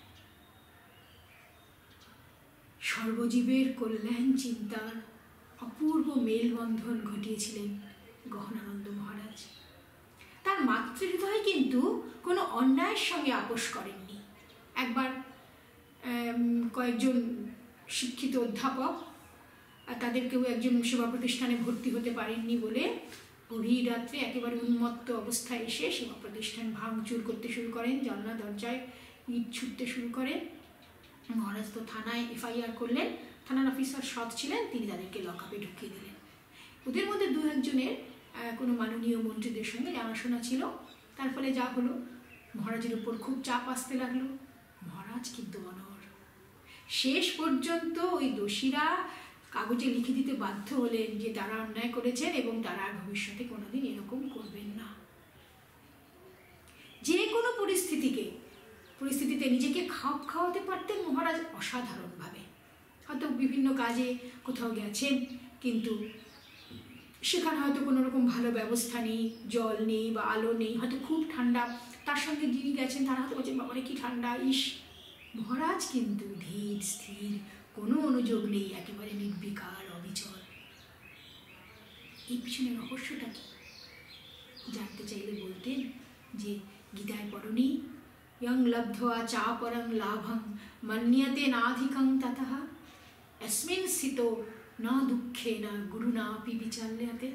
সর্বজীবের কল্যাণ চিন্তার অপূর্ব মেলবন্ধন ঘটিয়েছিলেন গহনানন্দ মহারাজ। তার মাতৃহৃদয় কিন্তু কোনো অন্যায়ের সঙ্গে আপোষ করেননি। একবার কয়েকজন শিক্ষিত অধ্যাপক তাদের কেউ একজন সেবা প্রতিষ্ঠানে ভর্তি হতে পারেননি বলে গভীর রাত্রে একেবারে উন্মত্ত অবস্থায় এসে সেবা প্রতিষ্ঠান ভাঙচুর করতে শুরু করেন, জানলা দরজায় ইট ছুটতে শুরু করেন। মহারাজ তো থানায় FIR করলেন, থানার অফিসার সৎ ছিলেন, তিনি তাদেরকে লকআপে ঢুকিয়ে দিলেন। ওদের মধ্যে 2-1 জনের কোনো মাননীয় মন্ত্রীদের সঙ্গে জানাশোনা ছিল। তার ফলে যা হলো, মহারাজের উপর খুব চাপ আসতে লাগলো। মহারাজ কিন্তু অনড়। শেষ পর্যন্ত ওই দোষীরা কাগজে লিখে দিতে বাধ্য হলেন যে তারা অন্যায় করেছেন এবং তারা ভবিষ্যতে কোনোদিন এরকম করবেন না। যে কোনো পরিস্থিতিতে নিজেকে খাপ খাওয়াতে পারতেন মহারাজ অসাধারণভাবে। হয়তো বিভিন্ন কাজে কোথাও গেছেন, কিন্তু সেখানে হয়তো কোনো রকম ভালো ব্যবস্থা নেই, জল নেই বা আলো নেই, হয়তো খুব ঠান্ডা, তার সঙ্গে যিনি গেছেন তারা হয়তো বলছেন বাবারে কি ঠান্ডা, ইস। মহারাজ কিন্তু ধীর স্থির, কোনো অনুযোগ নেই, একেবারে নির্বিকার অবিচল। এই পিছনে রহস্যটা কি জানতে চাইলে বলতেন যে গীতায় পড়নি, ইয়ং লব্ধ্বা চা পরং লাভং মন্যতে নাধিকং ততঃ अस्मिन स्थितो न दुःखेन गुरुनापि विचाल्यते।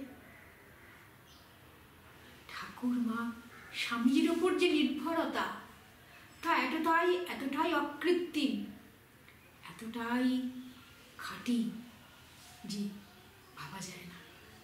ঠাকুর মা স্বামীজির ওপর যে নির্ভরতা, তা এতটাই অকৃত্রিম, এতটাই খাঁটি যে ভাবা যায় না।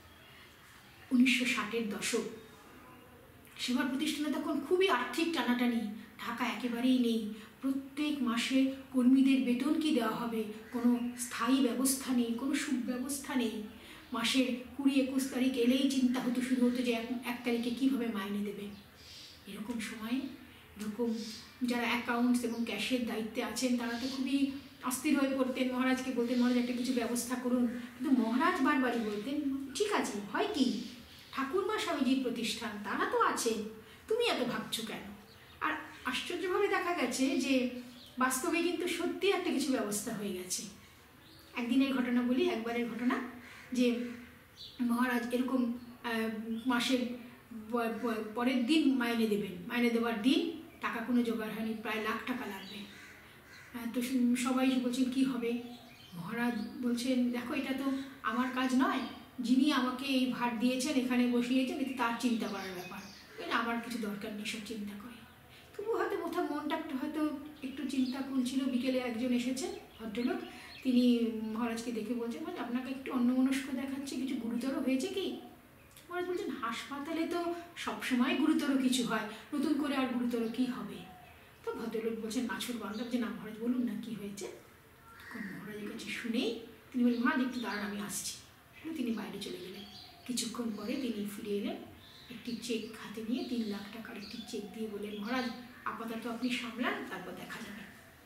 1960-এর দশক, সেবা প্রতিষ্ঠানে তখন খুবই আর্থিক টানাটানি, টাকা একেবারেই নেই। প্রত্যেক মাসে কর্মীদের বেতন কি দেওয়া হবে, কোনো স্থায়ী ব্যবস্থা নেই, কোনো সুব্যবস্থা নেই। মাসের 20-21 তারিখ এলেই চিন্তা শুরু হতো যে 1 তারিখে কীভাবে মাইনে দেবে। এরকম সময়ে এরকম যারা অ্যাকাউন্টস এবং ক্যাশের দায়িত্বে আছেন তারা তো খুবই অস্থির হয়ে পড়তেন, মহারাজকে বলতেন মহারাজ একটা কিছু ব্যবস্থা করুন। কিন্তু মহারাজ বারবারই বলতেন ঠিক আছে, হয় কি, ঠাকুরমা স্বামীজির প্রতিষ্ঠান, তারা তো আছেন, তুমি এত ভাবছো কেন। আর আশ্চর্যভাবে দেখা গেছে যে বাস্তবে কিন্তু সত্যি একটা কিছু ব্যবস্থা হয়ে গেছে। একদিনের ঘটনা বলি, একবারের ঘটনা, যে মহারাজ এরকম মাসের পরের দিন মাইনে দেবেন, মাইনে দেওয়ার দিন টাকা কোনো জোগাড় হয়নি, প্রায় 1 লাখ টাকা লাগবে। তো সবাই বলছেন কি হবে। মহারাজ বলছেন দেখো এটা তো আমার কাজ নয়, যিনি আমাকে এই ভার দিয়েছেন এখানে বসিয়েছেন, এটা তার চিন্তা করার ব্যাপার, আমার কিছু দরকার নেই সব চিন্তা করে। তবু হয়তো কোথাও মনটা হয়তো একটু চিন্তা করছিল। বিকেলে একজন এসেছেন ভদ্রলোক, তিনি মহারাজকে দেখে বলছেন মানে আপনাকে একটু অন্যমনস্ক দেখাচ্ছে, কিছু গুরুতর হয়েছে কি। মহারাজ বলছেন হাসপাতালে তো সবসময় গুরুতর কিছু হয়, নতুন করে আর গুরুতর কি হবে। তো ভদ্রলোক বলছেন নাছর বান্ধব যে না মহারাজ বলুন না কি হয়েছে। তখন মহারাজের কাছে শুনেই তিনি বললেন মহারাজ একটু দাঁড়ান আমি আসছি। তিনি বাইরে চলে গেলেন। কিছুক্ষণ পরে তিনি ফিরে এলেন, একটি চেক হাতে নিয়ে 3 লাখ টাকার একটি চেক দিয়ে বললেন মহারাজ আপাতত আপনি সামলান, তারপর দেখা যাবে।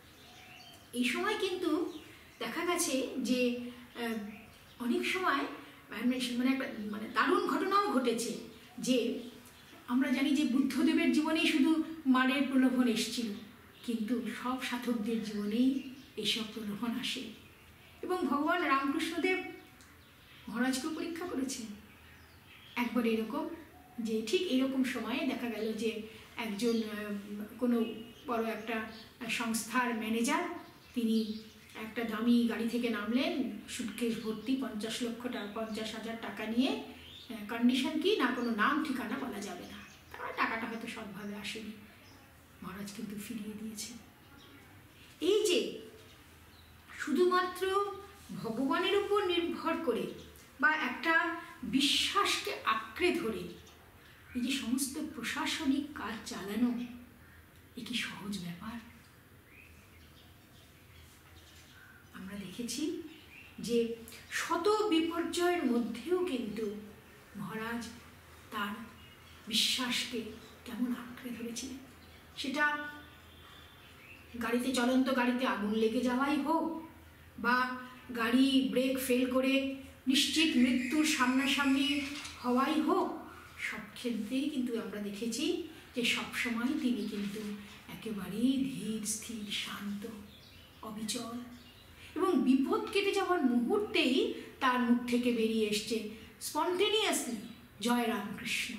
এই সময় কিন্তু দেখা গেছে যে অনেক সময় একটা দারুণ ঘটনাও ঘটেছে। যে আমরা জানি যে বুদ্ধদেবের জীবনেই শুধু মারের প্রলোভন এসেছিল, কিন্তু সব সাধকদের জীবনেই এইসব প্রলোভন আসে। এবং ভগবান রামকৃষ্ণদেব মহারাজকেও পরীক্ষা করেছেন। একবার এরকম যে ঠিক এরকম সময়ে দেখা গেল যে একজন কোনো বড় একটা সংস্থার ম্যানেজার, তিনি একটা দামি গাড়ি থেকে নামলেন, সুটকেস ভর্তি 50,000 টাকা নিয়ে। কন্ডিশন কি না, কোনো নাম ঠিকানা বলা যাবে না, তারপরে টাকাটা হয়তো সবভাবে আসেনি। মহারাজ কিন্তু ফিরিয়ে দিয়েছেন। এই যে শুধুমাত্র ভগবানের উপর নির্ভর করে বা একটা বিশ্বাসকে আঁকড়ে ধরে এই যে সমস্ত প্রশাসনিক কাজ চালানো, এ কি সহজ ব্যাপার? আমরা দেখেছি যে শত বিপর্যয়ের মধ্যেও কিন্তু মহারাজ তার বিশ্বাসকে কেমন আঁকড়ে ধরেছিলেন। সেটা গাড়িতে, চলন্ত গাড়িতে আগুন লেগে যাওয়াই হোক, বা গাড়ি ব্রেক ফেল করে নিশ্চিত মৃত্যুর সামনাসামনি হওয়াই হোক, সব ক্ষেত্রেই কিন্তু আমরা দেখেছি যে সবসময় তিনি কিন্তু একেবারেই ধীর স্থির শান্ত অবিচল, এবং বিপদ কেটে যাওয়ার মুহূর্তেই তার মুখ থেকে বেরিয়ে এসছে স্পন্টেনিয়াসলি জয় রামকৃষ্ণ।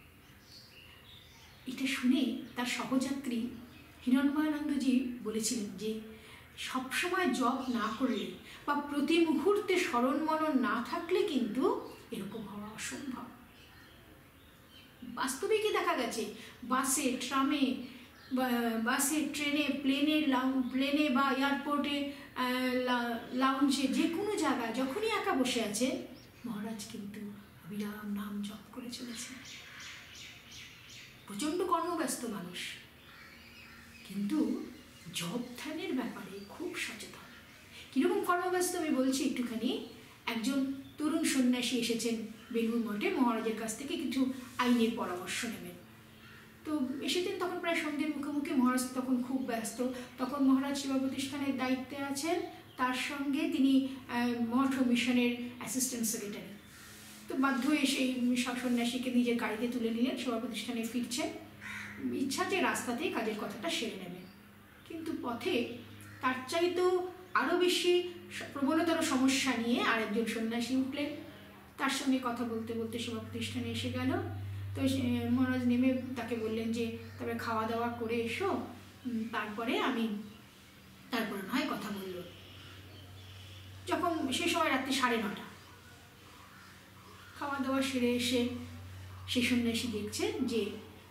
এটা শুনে তার সহযাত্রী হিরণ্ময়ানন্দজি বলেছিলেন যে সবসময় জপ না করলে বা প্রতি মুহূর্তে স্মরণ মনন না থাকলে কিন্তু এরকম হওয়া অসম্ভব। বাস্তবে কি দেখা গেছে, বাসে, ট্রামে, বাসে, ট্রেনে, প্লেনে বা এয়ারপোর্টে, লাউঞ্জে, যে কোনো জায়গায় যখনই একা বসে আছে মহারাজ কিন্তু অবিরাম নাম জপ করে চলেছে। প্রচণ্ড কর্মব্যস্ত মানুষ, কিন্তু জপ ধ্যানের ব্যাপারে খুব সচেতন। কীরকম কর্মব্যস্ত আমি বলছি একটুখানি। একজন তরুণ সন্ন্যাসী এসেছেন বেলুড় মঠে, মহারাজের কাছ থেকে কিছু আইনের পরামর্শ নেবেন। তো এসেছেন তখন প্রায় সন্ধ্যের মুখোমুখি। মহারাজ তখন খুব ব্যস্ত, তখন মহারাজ সেবা প্রতিষ্ঠানের দায়িত্বে আছেন, তার সঙ্গে তিনি মঠ ও মিশনের অ্যাসিস্ট্যান্ট সেক্রেটারি। তো বাধ্য হয়ে সেই সন্ন্যাসীকে নিজের গাড়িতে তুলে নিলেন, সেবা প্রতিষ্ঠানে ফিরছেন, ইচ্ছা যে রাস্তাতেই কাজের কথাটা সেরে নেবেন। কিন্তু পথে তার চাইতেও আরও বেশি প্রবলতর সমস্যা নিয়ে আরেকজন সন্ন্যাসী উঠলেন। তার সঙ্গে কথা বলতে বলতে সেবা প্রতিষ্ঠানে এসে গেল। তো মহারাজ নেমে তাকে বললেন যে তবে খাওয়া দাওয়া করে এসো, তারপরে নয় কথা বলল। যখন সে সময় রাত্রি 9:30, খাওয়া দাওয়া সেরে এসে সে সন্ন্যাসী দেখছেন যে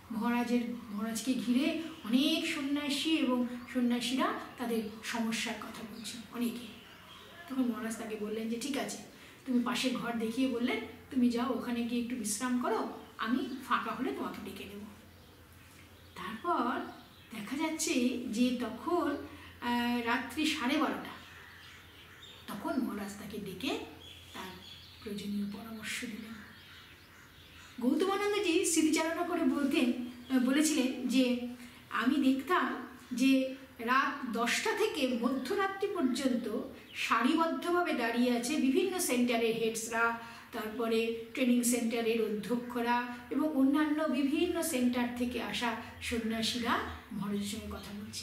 মহারাজকে ঘিরে অনেক সন্ন্যাসী এবং সন্ন্যাসীরা তাদের সমস্যার কথা বলছেন অনেকে। তখন মহারাজ তাকে বললেন যে ঠিক আছে, তুমি পাশে ঘর দেখিয়ে বললেন তুমি যাও, ওখানে গিয়ে একটু বিশ্রাম করো, আমি ফাঁকা হলে তোমাকে ডেকে নেব। তারপর দেখা যাচ্ছে যে তখন রাত্রি 12:30, তখন মহারাজ তাকে ডেকে তার প্রয়োজনীয় পরামর্শ দিলেন। গৌতমানন্দজি স্মৃতিচারণা করে বলেছিলেন যে আমি দেখতাম যে রাত 10টা থেকে মধ্যরাত্রি পর্যন্ত সারিবদ্ধভাবে দাঁড়িয়ে আছে বিভিন্ন সেন্টারের হেডসরা, তারপরে ট্রেনিং সেন্টারের অধ্যক্ষরা এবং অন্যান্য বিভিন্ন সেন্টার থেকে আসা সন্ন্যাসীরা মহারাজের সঙ্গে কথা বলছে।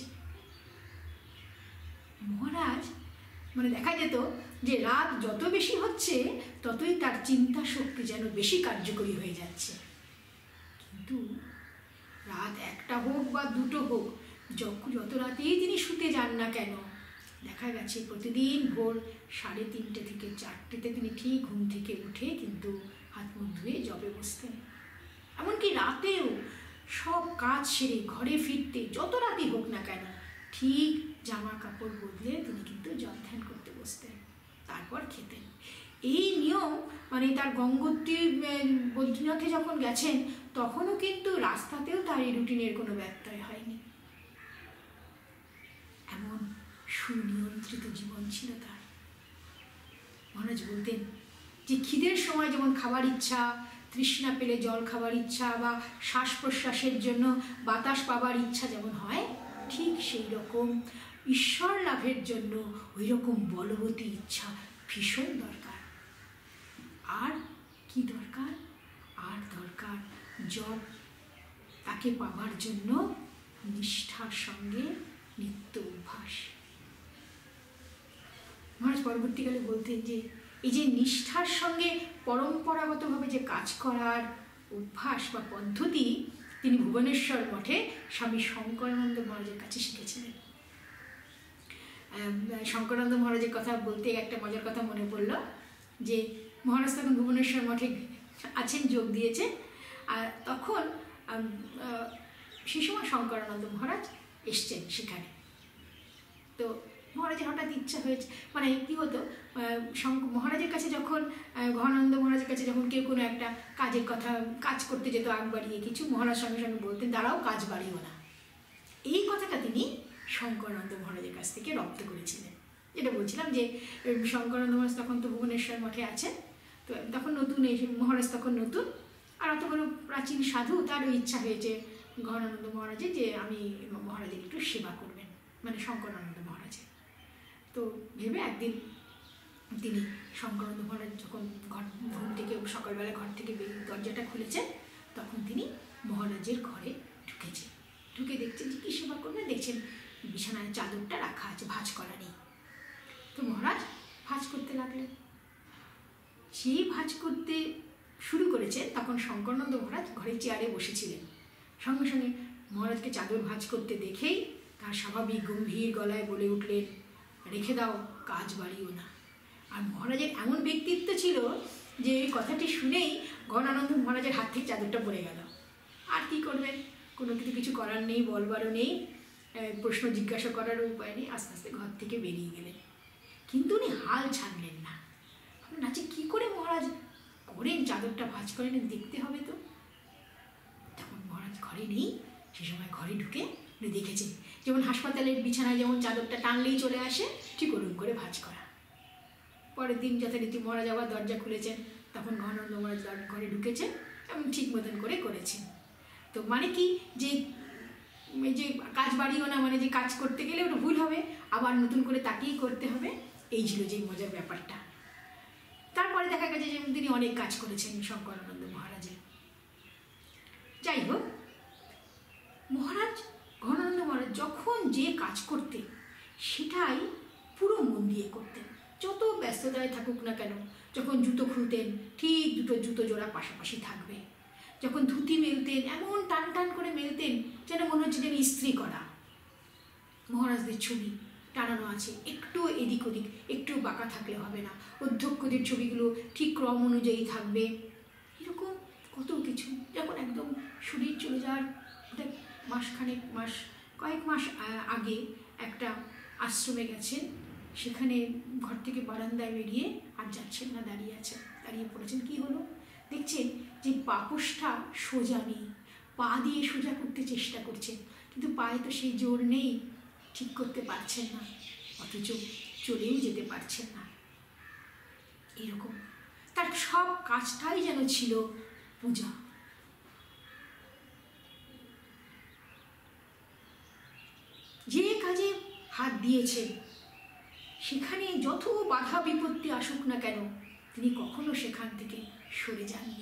মহারাজ দেখা যেত যে রাত যত বেশি হচ্ছে ততই তার চিন্তা শক্তি যেন বেশি কার্যকরী হয়ে যাচ্ছে। কিন্তু রাত 1টা হোক বা 2টো হোক, যত রাতেই তিনি শুতে যান না কেন, দেখা গেছে প্রতিদিন ভোর 3:30 থেকে 4টেতে তিনি ঠিক ঘুম থেকে উঠে কিন্তু হাত মুখ ধুয়ে জবে বসতেন। এমনকি রাতেও সব কাজ সেরে ঘরে ফিরতে যত রাতই হোক না কেন ঠিক জামা কাপড় বদলে তিনি কিন্তু জল ধ্যান করতে বসতেন, তারপর খেতেন। এই নিয়ম তার গঙ্গোত্রী বদ্রীনাথে যখন গেছেন তখনও কিন্তু রাস্তাতেও তার এই রুটিনের কোনো ব্যত্যয় হয়নি। এমন সুনিয়ন্ত্রিত জীবন ছিল তার। মহারাজ বলতেন যে খিদের সময় যেমন খাবার ইচ্ছা, তৃষ্ণা পেলে জল খাবার ইচ্ছা বা শ্বাস প্রশ্বাসের জন্য বাতাস পাবার ইচ্ছা যেমন হয়, ঠিক সেই রকম ঈশ্বর লাভের জন্য ওই রকম বলবতী ইচ্ছা ভীষণ দরকার। আর কি দরকার? আর দরকার জপ। তাকে পাবার জন্য নিষ্ঠার সঙ্গে নিত্য অভ্যাস। মহারাজ পরবর্তীকালে বলতেন যে এই যে নিষ্ঠার সঙ্গে পরম্পরাগতভাবে যে কাজ করার অভ্যাস বা পদ্ধতি তিনি ভুবনেশ্বর মঠে স্বামী শঙ্করানন্দ মহারাজের কাছে শিখেছিলেন। শঙ্করানন্দ মহারাজের কথা বলতে একটা মজার কথা মনে পড়ল যে মহারাজ তখন ভুবনেশ্বর মঠে আছেন, যোগ দিয়েছেন। আর তখন সেই সময় শঙ্করানন্দ মহারাজ এসছেন সেখানে। তো মহারাজের হঠাৎ ইচ্ছা হয়েছে, কি হতো, মহারাজের কাছে যখন ঘনানন্দ মহারাজের কাছে যখন কেউ কোনো একটা কাজ করতে যেত আগ বাড়িয়ে কিছু, মহারাজ সঙ্গে সঙ্গে বলতেন দাঁড়াও, কাজ বাড়িও না। এই কথাটা তিনি শঙ্করানন্দ মহারাজের কাছ থেকে রপ্ত করেছিলেন। যেটা বলছিলাম যে শঙ্করানন্দ মহারাজ তখন তো ভুবনেশ্বর মঠে আছেন, তো তখন নতুন মহারাজ তখন নতুন, আর অত বড় প্রাচীন সাধু, তারও ইচ্ছা হয়েছে ঘনানন্দ মহারাজের যে আমি মহারাজের একটু সেবা করবেন, শঙ্করানন্দ মহারাজের। তো ভেবে একদিন তিনি শঙ্করানন্দ মহারাজ যখন ঘুম থেকে সকালবেলা ঘর থেকে দরজাটা খুলেছেন, তখন তিনি মহারাজের ঘরে ঢুকেছেন। ঢুকে দেখছেন যে কী সেবা করবেন, দেখছেন বিছানায় চাদরটা রাখা আছে, ভাঁজ করা নেই। তো মহারাজ ভাঁজ করতে লাগলেন। সেই ভাঁজ করতে শুরু করেছেন, তখন শঙ্করানন্দ মহারাজ ঘরের চেয়ারে বসেছিলেন। সঙ্গে সঙ্গে মহারাজকে চাদর ভাঁজ করতে দেখেই তার স্বাভাবিক গম্ভীর গলায় বলে উঠলেন, রেখে দাও, কাজ বাড়িও না। আর মহারাজের এমন ব্যক্তিত্ব ছিল যে এই কথাটি শুনেই ঘনানন্দ মহারাজের হাত থেকে চাদরটা পড়ে গেল। আর কি করবেন, কোনো কিছু করার নেই, বলবারও নেই, প্রশ্ন জিজ্ঞাসা করারও উপায় নেই। আস্তে আস্তে ঘর থেকে বেরিয়ে গেলেন। কিন্তু উনি হাল ছাড়লেন না। নাচে কী করে মহারাজ করেন, চাদরটা ভাঁজ করেন, দেখতে হবে তো। তখন মহারাজ ঘরে নেই, সে সময় ঘরে ঢুকে উনি দেখেছেন যেমন হাসপাতালের বিছানায় যেমন চাদরটা টানলেই চলে আসে, ঠিক ওরকম করে ভাঁজ করা। পরের দিন যথারীতি মহারাজ আবার দরজা খুলেছেন, তখন ঘনানন্দ মহারাজ ঘরে ঢুকেছেন এবং ঠিক মতন করে করেছেন। তো কি যে কাজ বাড়িও না, যে কাজ করতে গেলে ওটা ভুল হবে, আবার নতুন করে তাকেই করতে হবে, এই ছিল যে মজার ব্যাপারটা। তারপরে দেখা গেছে যে তিনি অনেক কাজ করেছেন শঙ্করানন্দ মহারাজের। যাই হোক, ঘনানন্দ মহারাজ যখন যে কাজ করতেন সেটাই পুরো মন দিয়ে করতেন, যত ব্যস্ততায় থাকুক না কেন। যখন জুতো খুলতেন, ঠিক জুতো জোড়া পাশাপাশি থাকবে। যখন ধুতি মেলতেন, এমন টান টান করে মেলতেন যেন মনে হচ্ছে যেন ইস্ত্রি করা। মহারাজদের ছবি টানানো আছে, একটু এদিক ওদিক, একটু বাঁকা থাকলে হবে না। অধ্যক্ষদের ছবিগুলো ঠিক ক্রম অনুযায়ী থাকবে। এরকম কত কিছু। যখন একদম শরীর চলে যাওয়ার কয়েক মাস আগে একটা আশ্রমে গেছেন। সেখানে ঘর থেকে বারান্দায় বেরিয়ে আর যাচ্ছেন না, দাঁড়িয়ে পড়েছেন। কি হলো দেখছেন যে পাপোশটা সোজা নেই, পা দিয়ে সোজা করতে চেষ্টা করছেন, কিন্তু পায়ে তো সেই জোর নেই, ঠিক করতে পারছেন না, অথচ চলেও যেতে পারছেন না। এরকম তার সব কাজটাই যেন ছিল পূজা। যে কাজে হাত দিয়েছেন সেখানে যত বাধা বিপত্তি আসুক না কেন, তিনি কখনো সেখান থেকে সরে যাননি।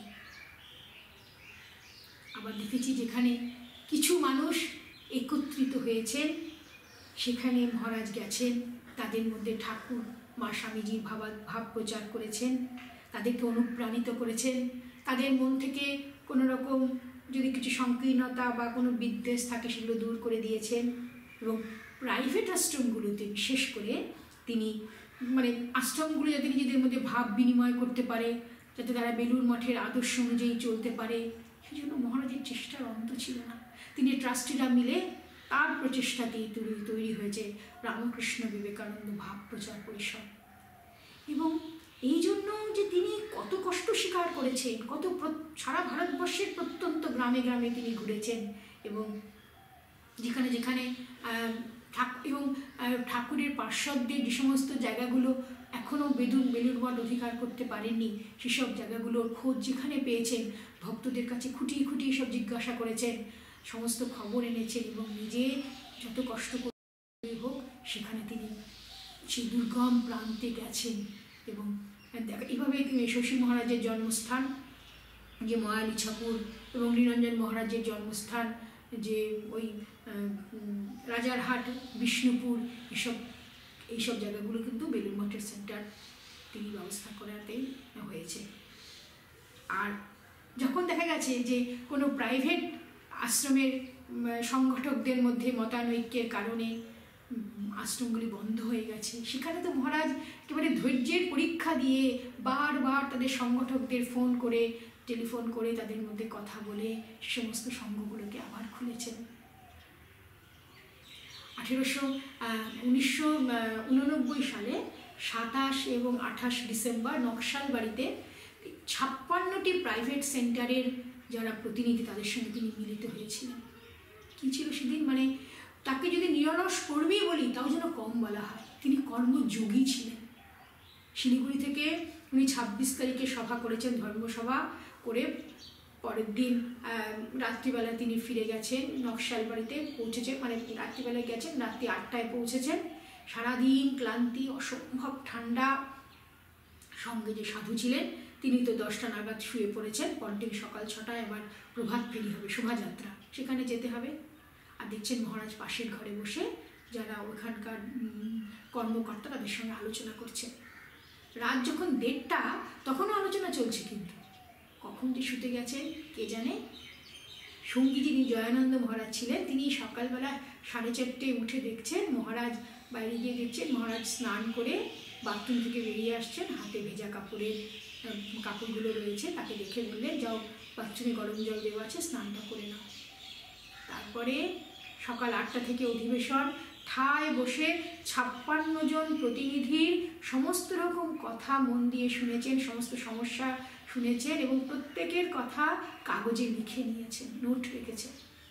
আবার দেখেছি যেখানে কিছু মানুষ একত্রিত হয়েছেন, সেখানে মহারাজ গেছেন, তাদের মধ্যে ঠাকুর মা স্বামীজির ভাব প্রচার করেছেন, তাদেরকে অনুপ্রাণিত করেছেন, তাদের মন থেকে কোনো রকম যদি কিছু সংকীর্ণতা বা কোনো বিদ্বেষ থাকে সেগুলো দূর করে দিয়েছেন। এবং প্রাইভেট আশ্রমগুলোতে বিশেষ করে তিনি আশ্রমগুলো যাতে নিজেদের মধ্যে ভাব বিনিময় করতে পারে, যাতে তারা বেলুড় মঠের আদর্শ অনুযায়ী চলতে পারে, সেই জন্য মহারাজের চেষ্টার অন্ত ছিল না। তিনি ট্রাস্টিরা মিলে তার প্রচেষ্টাতেই তৈরি হয়েছে রামকৃষ্ণ বিবেকানন্দ ভাব প্রচার পরিষদ। এবং এই জন্য যে তিনি কত কষ্ট স্বীকার করেছেন, সারা ভারতবর্ষের প্রত্যন্ত গ্রামে গ্রামে তিনি ঘুরেছেন, এবং যেখানে যেখানে এবং ঠাকুরের পার্শ্বদের যে সমস্ত জায়গাগুলো এখনও বেলুড় মঠ অধিকার করতে পারেননি, সেসব জায়গাগুলোর খোঁজ যেখানে পেয়েছেন, ভক্তদের কাছে খুঁটিয়ে খুঁটিয়ে সব জিজ্ঞাসা করেছেন, সমস্ত খবর এনেছেন, এবং নিজে যত কষ্ট করে হোক সেখানে তিনি সেই দুর্গম প্রান্তে গেছেন। এবং এইভাবে শশী মহারাজের জন্মস্থান যে ময়াল ইছাপুর, এবং নিরঞ্জন মহারাজের জন্মস্থান যে ওই রাজারহাট, বিষ্ণুপুর, এইসব জায়গাগুলো কিন্তু বেলুড় মঠের সেন্টার তিনি ব্যবস্থা করাতেই হয়েছে। আর যখন দেখা গেছে যে কোনো প্রাইভেট আশ্রমের সংগঠকদের মধ্যে মতানৈক্যের কারণে আশ্রমগুলি বন্ধ হয়ে গেছে, সেখানে তো মহারাজ একেবারে ধৈর্যের পরীক্ষা দিয়ে বারবার তাদের সংগঠকদের টেলিফোন করে তাদের মধ্যে কথা বলে সমস্ত সংঘগুলোকে আবার খুলেছেন। 1989 সালে 27 এবং 28 ডিসেম্বর নকশালবাড়িতে 56টি প্রাইভেট সেন্টারের যারা প্রতিনিধি তাদের সঙ্গে তিনি মিলিত হয়েছিলেন। কী ছিল সেদিন, তাকে যদি নিরলস কর্মী বলি তাও যেন কম বলা হয়, তিনি কর্মযোগী ছিলেন। শিলিগুড়ি থেকে উনি 26 তারিখে সভা করেছেন, ধর্মসভা করে পরের দিন রাত্রিবেলা তিনি ফিরে গেছেন, নকশালবাড়িতে পৌঁছেছেন, রাত্রিবেলায় গেছেন, রাত্রি 8টায় পৌঁছেছেন। সারাদিন ক্লান্তি, অসম্ভব ঠান্ডা, সঙ্গে যে সাধু ছিলেন তিনি তো 10টা নাগাদ শুয়ে পড়েছেন। পরদিন সকাল 6টায় আবার প্রভাত ফেরি হবে, শোভাযাত্রা, সেখানে যেতে হবে। আর দেখছেন মহারাজ পাশের ঘরে বসে যারা ওখানকার কর্মকর্তা তাদের সঙ্গে আলোচনা করছেন। রাত যখন 1:30 তখনও আলোচনা চলছে, কিন্তু কখন যে শুতে গেছেন কে জানে। সঙ্গী যিনি জয়ানন্দ মহারাজ ছিলেন তিনি সকালবেলা 4:30 উঠে দেখছেন মহারাজ বাইরে গিয়ে দেখছেন মহারাজ স্নান করে বাথরুম থেকে বেরিয়ে আসছেন, হাতে ভেজা কাপড়গুলো রয়েছে। তাকে দেখে বললেন, যাও বাথরুমে গরম জল দেওয়া আছে, স্নানটা করে নাও। তারপরে সকাল 8টা থেকে অধিবেশন, ঠায় বসে 56 জন প্রতিনিধির সমস্ত রকম কথা মন দিয়ে শুনেছেন, সমস্ত সমস্যা শুনেছেন, এবং প্রত্যেকের কথা কাগজে লিখে নিয়েছেন, নোট রেখেছেন।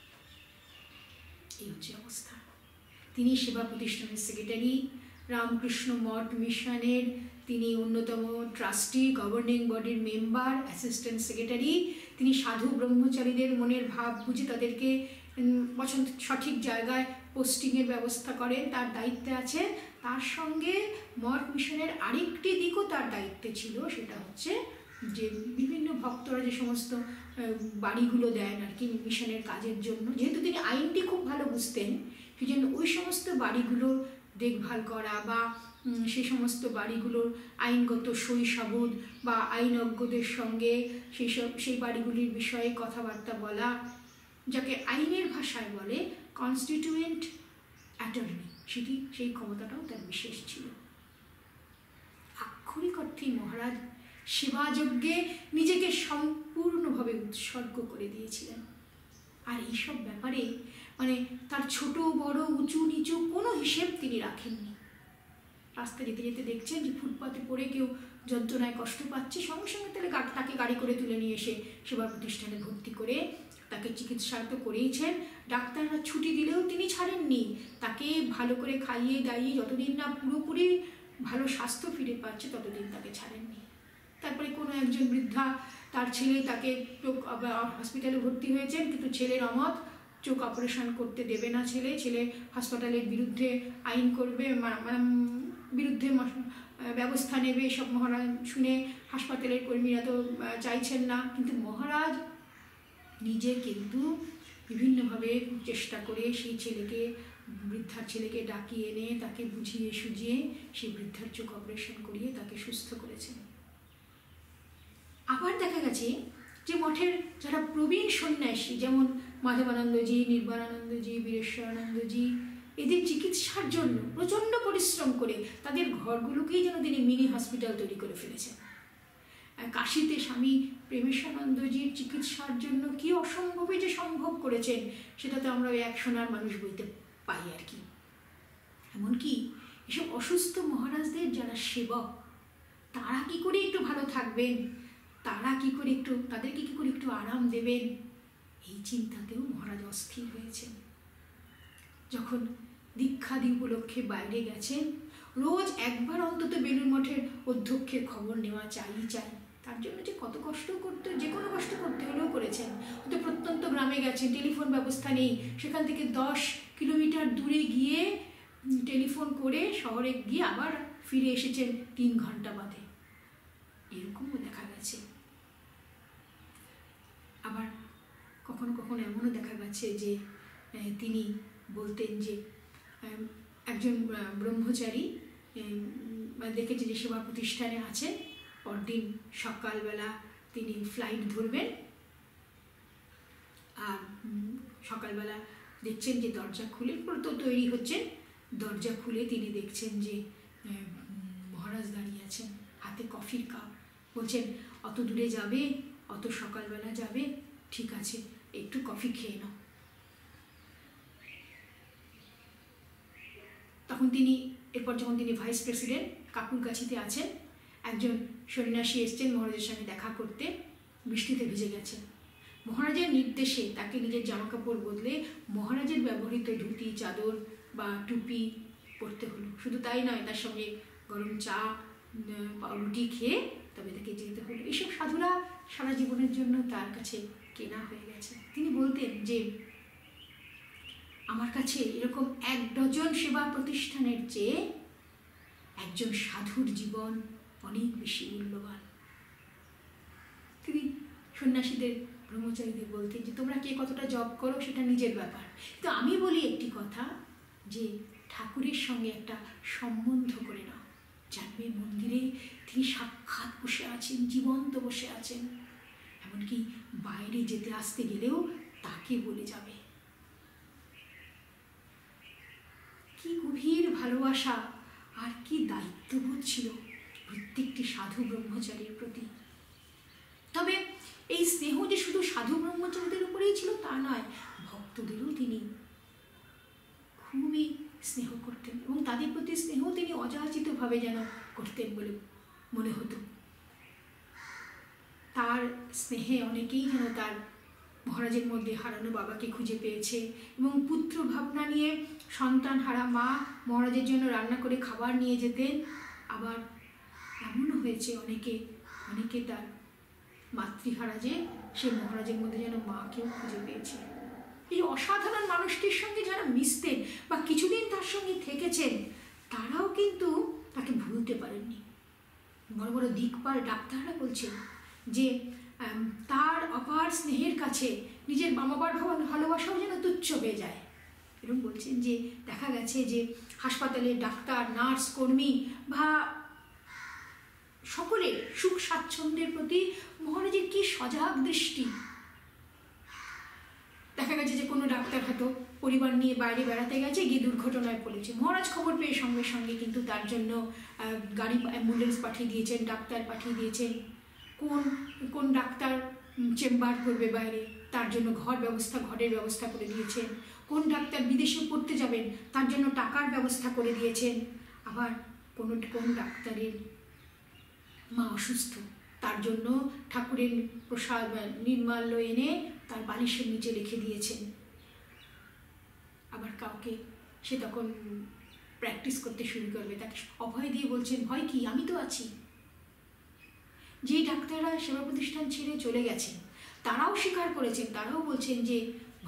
এই হচ্ছে অবস্থা। তিনি সেবা প্রতিষ্ঠানের সেক্রেটারি, রামকৃষ্ণ মঠ মিশনের তিনি অন্যতম ট্রাস্টি, গভর্নিং বডির মেম্বার, অ্যাসিস্ট্যান্ট সেক্রেটারি। তিনি সাধু ব্রহ্মচারীদের মনের ভাব বুঝে তাদেরকে সঠিক জায়গায় পোস্টিংয়ের ব্যবস্থা করেন, তার দায়িত্বে আছে। তার সঙ্গে মঠ মিশনের আরেকটি দিকও তার দায়িত্বে ছিল, সেটা হচ্ছে যে বিভিন্ন ভক্তরা যে সমস্ত বাড়িগুলো দেন আর কি মিশনের কাজের জন্য, যেহেতু তিনি আইনটি খুব ভালো বুঝতেন, সেই জন্য ওই সমস্ত বাড়িগুলোর দেখভাল করা বা সেই সমস্ত বাড়িগুলোর আইনগত সই-সাবুত বা আইনজ্ঞদের সঙ্গে সেই বাড়িগুলির বিষয়ে কথাবার্তা বলা, যাকে আইনের ভাষায় বলে কনস্টিটিউয়েন্ট অ্যাটর্নি, সেই ক্ষমতাটাও তার বিশেষ ছিল। আক্ষরিক অর্থেই মহারাজ সেবাযজ্ঞে নিজেকে সম্পূর্ণভাবে উৎসর্গ করে দিয়েছিলেন। আর এইসব ব্যাপারে মানে তার ছোট বড় উঁচু নিচু কোনো হিসেব তিনি রাখেননি। রাস্তা যেতে যেতে দেখছেন যে ফুটপাতে পড়ে কেউ যন্ত্রণায় কষ্ট পাচ্ছে, সঙ্গে সঙ্গে তাকে গাড়ি করে তুলে নিয়ে এসে সেবা প্রতিষ্ঠানে ভর্তি করে তাকে চিকিৎসা তো করেইছেন। ডাক্তাররা ছুটি দিলেও তিনি ছাড়েননি, তাকে ভালো করে খাইয়ে দাইয়ে যতদিন না পুরোপুরি ভালো স্বাস্থ্য ফিরে পাচ্ছে ততদিন তাকে ছাড়েননি। তারপরে কোনো একজন বৃদ্ধা, তার ছেলে তাকে হসপিটালে ভর্তি হয়েছেন, কিন্তু ছেলের অমত, চোখ অপারেশন করতে দেবে না ছেলে হাসপাতালের বিরুদ্ধে আইন করবে, বিরুদ্ধে ব্যবস্থা নেবে। সব মহারাজ শুনে হাসপাতালের কর্মীরা তো চাইছেন না, কিন্তু মহারাজ নিজে কিন্তু বিভিন্নভাবে চেষ্টা করে সেই বৃদ্ধার ছেলেকে ডাকিয়ে এনে তাকে বুঝিয়ে সুঝিয়ে সেই বৃদ্ধার চোখ অপারেশন করিয়ে তাকে সুস্থ করেছেন। আবার দেখা গেছে যে মঠের যারা প্রবীণ সন্ন্যাসী, যেমন মাধবানন্দজি, নির্বাণানন্দজি, বীরেশ্বরানন্দজি, এদের চিকিৎসার জন্য প্রচণ্ড পরিশ্রম করে তাদের ঘরগুলোকেই যেন তিনি মিনি হসপিটাল তৈরি করে ফেলেছেন। কাশীতে স্বামী প্রেমেশানন্দজির চিকিৎসার জন্য কি অসম্ভবই যে সম্ভব করেছেন, সেটা তো আমরা এক সোনার মানুষ বইতে পাই আর কি। এমনকি এসব অসুস্থ মহারাজদের যারা সেবক, তারা কি করে একটু ভালো থাকবেন, তাদেরকে কি করে একটু আরাম দেবেন, এই চিন্তাতেও মহারাজ অস্থির হয়েছেন। যখন দীক্ষাদি উপলক্ষে বাইরে গেছেন, রোজ একবার অন্তত বেলুড় মঠের অধ্যক্ষের খবর নেওয়া চাই। তার জন্য যে কত কষ্ট করতে, যে কোনো কষ্ট করতে হলেও করেছেন। হয়তো প্রত্যন্ত গ্রামে গেছেন, টেলিফোন ব্যবস্থা নেই, সেখান থেকে 10 কিলোমিটার দূরে গিয়ে টেলিফোন করে শহরে গিয়ে আবার ফিরে এসেছেন 3 ঘন্টা বাদে, এরকমও দেখা গেছে। আবার কখনো কখনো এমনও দেখা গেছে যে তিনি বলতেন যে একজন ব্রহ্মচারী দেখেছে যে সেবা প্রতিষ্ঠানে আছে, পরদিন সকালবেলা তিনি ফ্লাইট ধরবেন, আর সকালবেলা দেখছেন যে দরজা খুলে তো তৈরি হচ্ছেন, দরজা খুলে তিনি দেখছেন যে মহারাজ দাঁড়িয়ে আছেন, হাতে কফির কাপ, বলছেন অত দূরে যাবে, অত সকালবেলা যাবে, ঠিক আছে একটু কফি খেয়ে নাও। তখন এরপর যখন তিনি ভাইস প্রেসিডেন্ট কাকুরগাছিতে আছেন, একজন সন্ন্যাসী এসছেন মহারাজের সঙ্গে দেখা করতে, বৃষ্টিতে ভিজে গেছেন। মহারাজের নির্দেশে তাকে নিজের জামাকাপড় বদলে মহারাজের ব্যবহৃত ধুতি, চাদর বা টুপি পরতে হলো। শুধু তাই নয়, তার সঙ্গে গরম চা, রুটি খেয়ে তবে তাকে যেতে হলো। এইসব সাধুরা সারা জীবনের জন্য তার কাছে কেনা হয়ে গেছে। তিনি বলতেন যে আমার কাছে এরকম 1 ডজন সেবা প্রতিষ্ঠানের চেয়ে একজন সাধুর জীবন অনেক বেশি মূল্যবান। তিনি সন্ন্যাসীদের, ব্রহ্মচারীদের বলতেন যে তোমরা কে কতটা জপ করো সেটা নিজের ব্যাপার, কিন্তু আমি বলি একটি কথা, যে ঠাকুরের সঙ্গে একটা সম্বন্ধ করে নাও। জানবে মন্দিরে তিনি সাক্ষাৎ বসে আছেন, জীবন্ত বসে আছেন, এমনকি বাইরে যেতে আসতে গেলেও তাকে বলে যাবে। কি গভীর ভালোবাসা আর কি দায়িত্ববোধ ছিল প্রত্যেকটি সাধু ব্রহ্মচারীর প্রতি। তবে এই স্নেহ যে শুধু সাধু ব্রহ্মচারীদের উপরেই ছিল তা নয়, ভক্তদেরও তিনি খুবই স্নেহ করতেন, এবং তাদের প্রতি স্নেহ তিনি অযাচিতভাবে যেন করতেন বলে মনে হতো। তার স্নেহে অনেকেই যেন তার মহারাজের মধ্যে হারানো বাবাকে খুঁজে পেয়েছে, এবং পুত্র ভাবনা নিয়ে সন্তান হারা মা মহারাজের জন্য রান্না করে খাবার নিয়ে যেতেন। আবার এমনও হয়েছে অনেকে তার মাতৃহারা যে সে মহারাজের মধ্যে যেন মাকেও খুঁজে পেয়েছে। এই অসাধারণ মানুষটির সঙ্গে যারা মিশতেন বা কিছুদিন তার সঙ্গে থেকেছেন, তারাও কিন্তু তাকে ভুলতে পারেননি। বড় বড় দিকপাল ডাক্তাররা বলছেন যে তার অপার স্নেহের কাছে নিজের বাবার ভালোবাসাও যেন তুচ্ছ হয়ে যায়। এরকম বলছেন যে দেখা গেছে যে হাসপাতালের ডাক্তার, নার্স, কর্মী বা সকলের সুখ স্বাচ্ছন্দ্যের প্রতি মহারাজের কি সজাগ দৃষ্টি। দেখা গেছে যে কোনো ডাক্তার হয়তো পরিবার নিয়ে বাইরে বেড়াতে গেছে, গিয়ে দুর্ঘটনায় পড়েছে, মহারাজ খবর পেয়ে সঙ্গে সঙ্গে কিন্তু তার জন্য গাড়ি, অ্যাম্বুলেন্স পাঠিয়ে দিয়েছেন, ডাক্তার পাঠিয়ে দিয়েছেন। কোন ডাক্তার চেম্বার করবে বাইরে, তার জন্য ঘরের ব্যবস্থা করে দিয়েছেন। কোন ডাক্তার বিদেশে পড়তে যাবেন তার জন্য টাকার ব্যবস্থা করে দিয়েছেন। আবার কোন ডাক্তারের মা অসুস্থ, তার জন্য ঠাকুরের প্রসাদ নির্মাল্য এনে তার বালিশের নিচে রেখে দিয়েছেন। আবার কাউকে সে তখন প্র্যাকটিস করতে শুরু করবে, তাকে অভয় দিয়ে বলছেন, ভয় কি, আমি তো আছি। যে ডাক্তাররা সেবা প্রতিষ্ঠান ছেড়ে চলে গেছেন তারাও স্বীকার করেছেন, তারাও বলছেন যে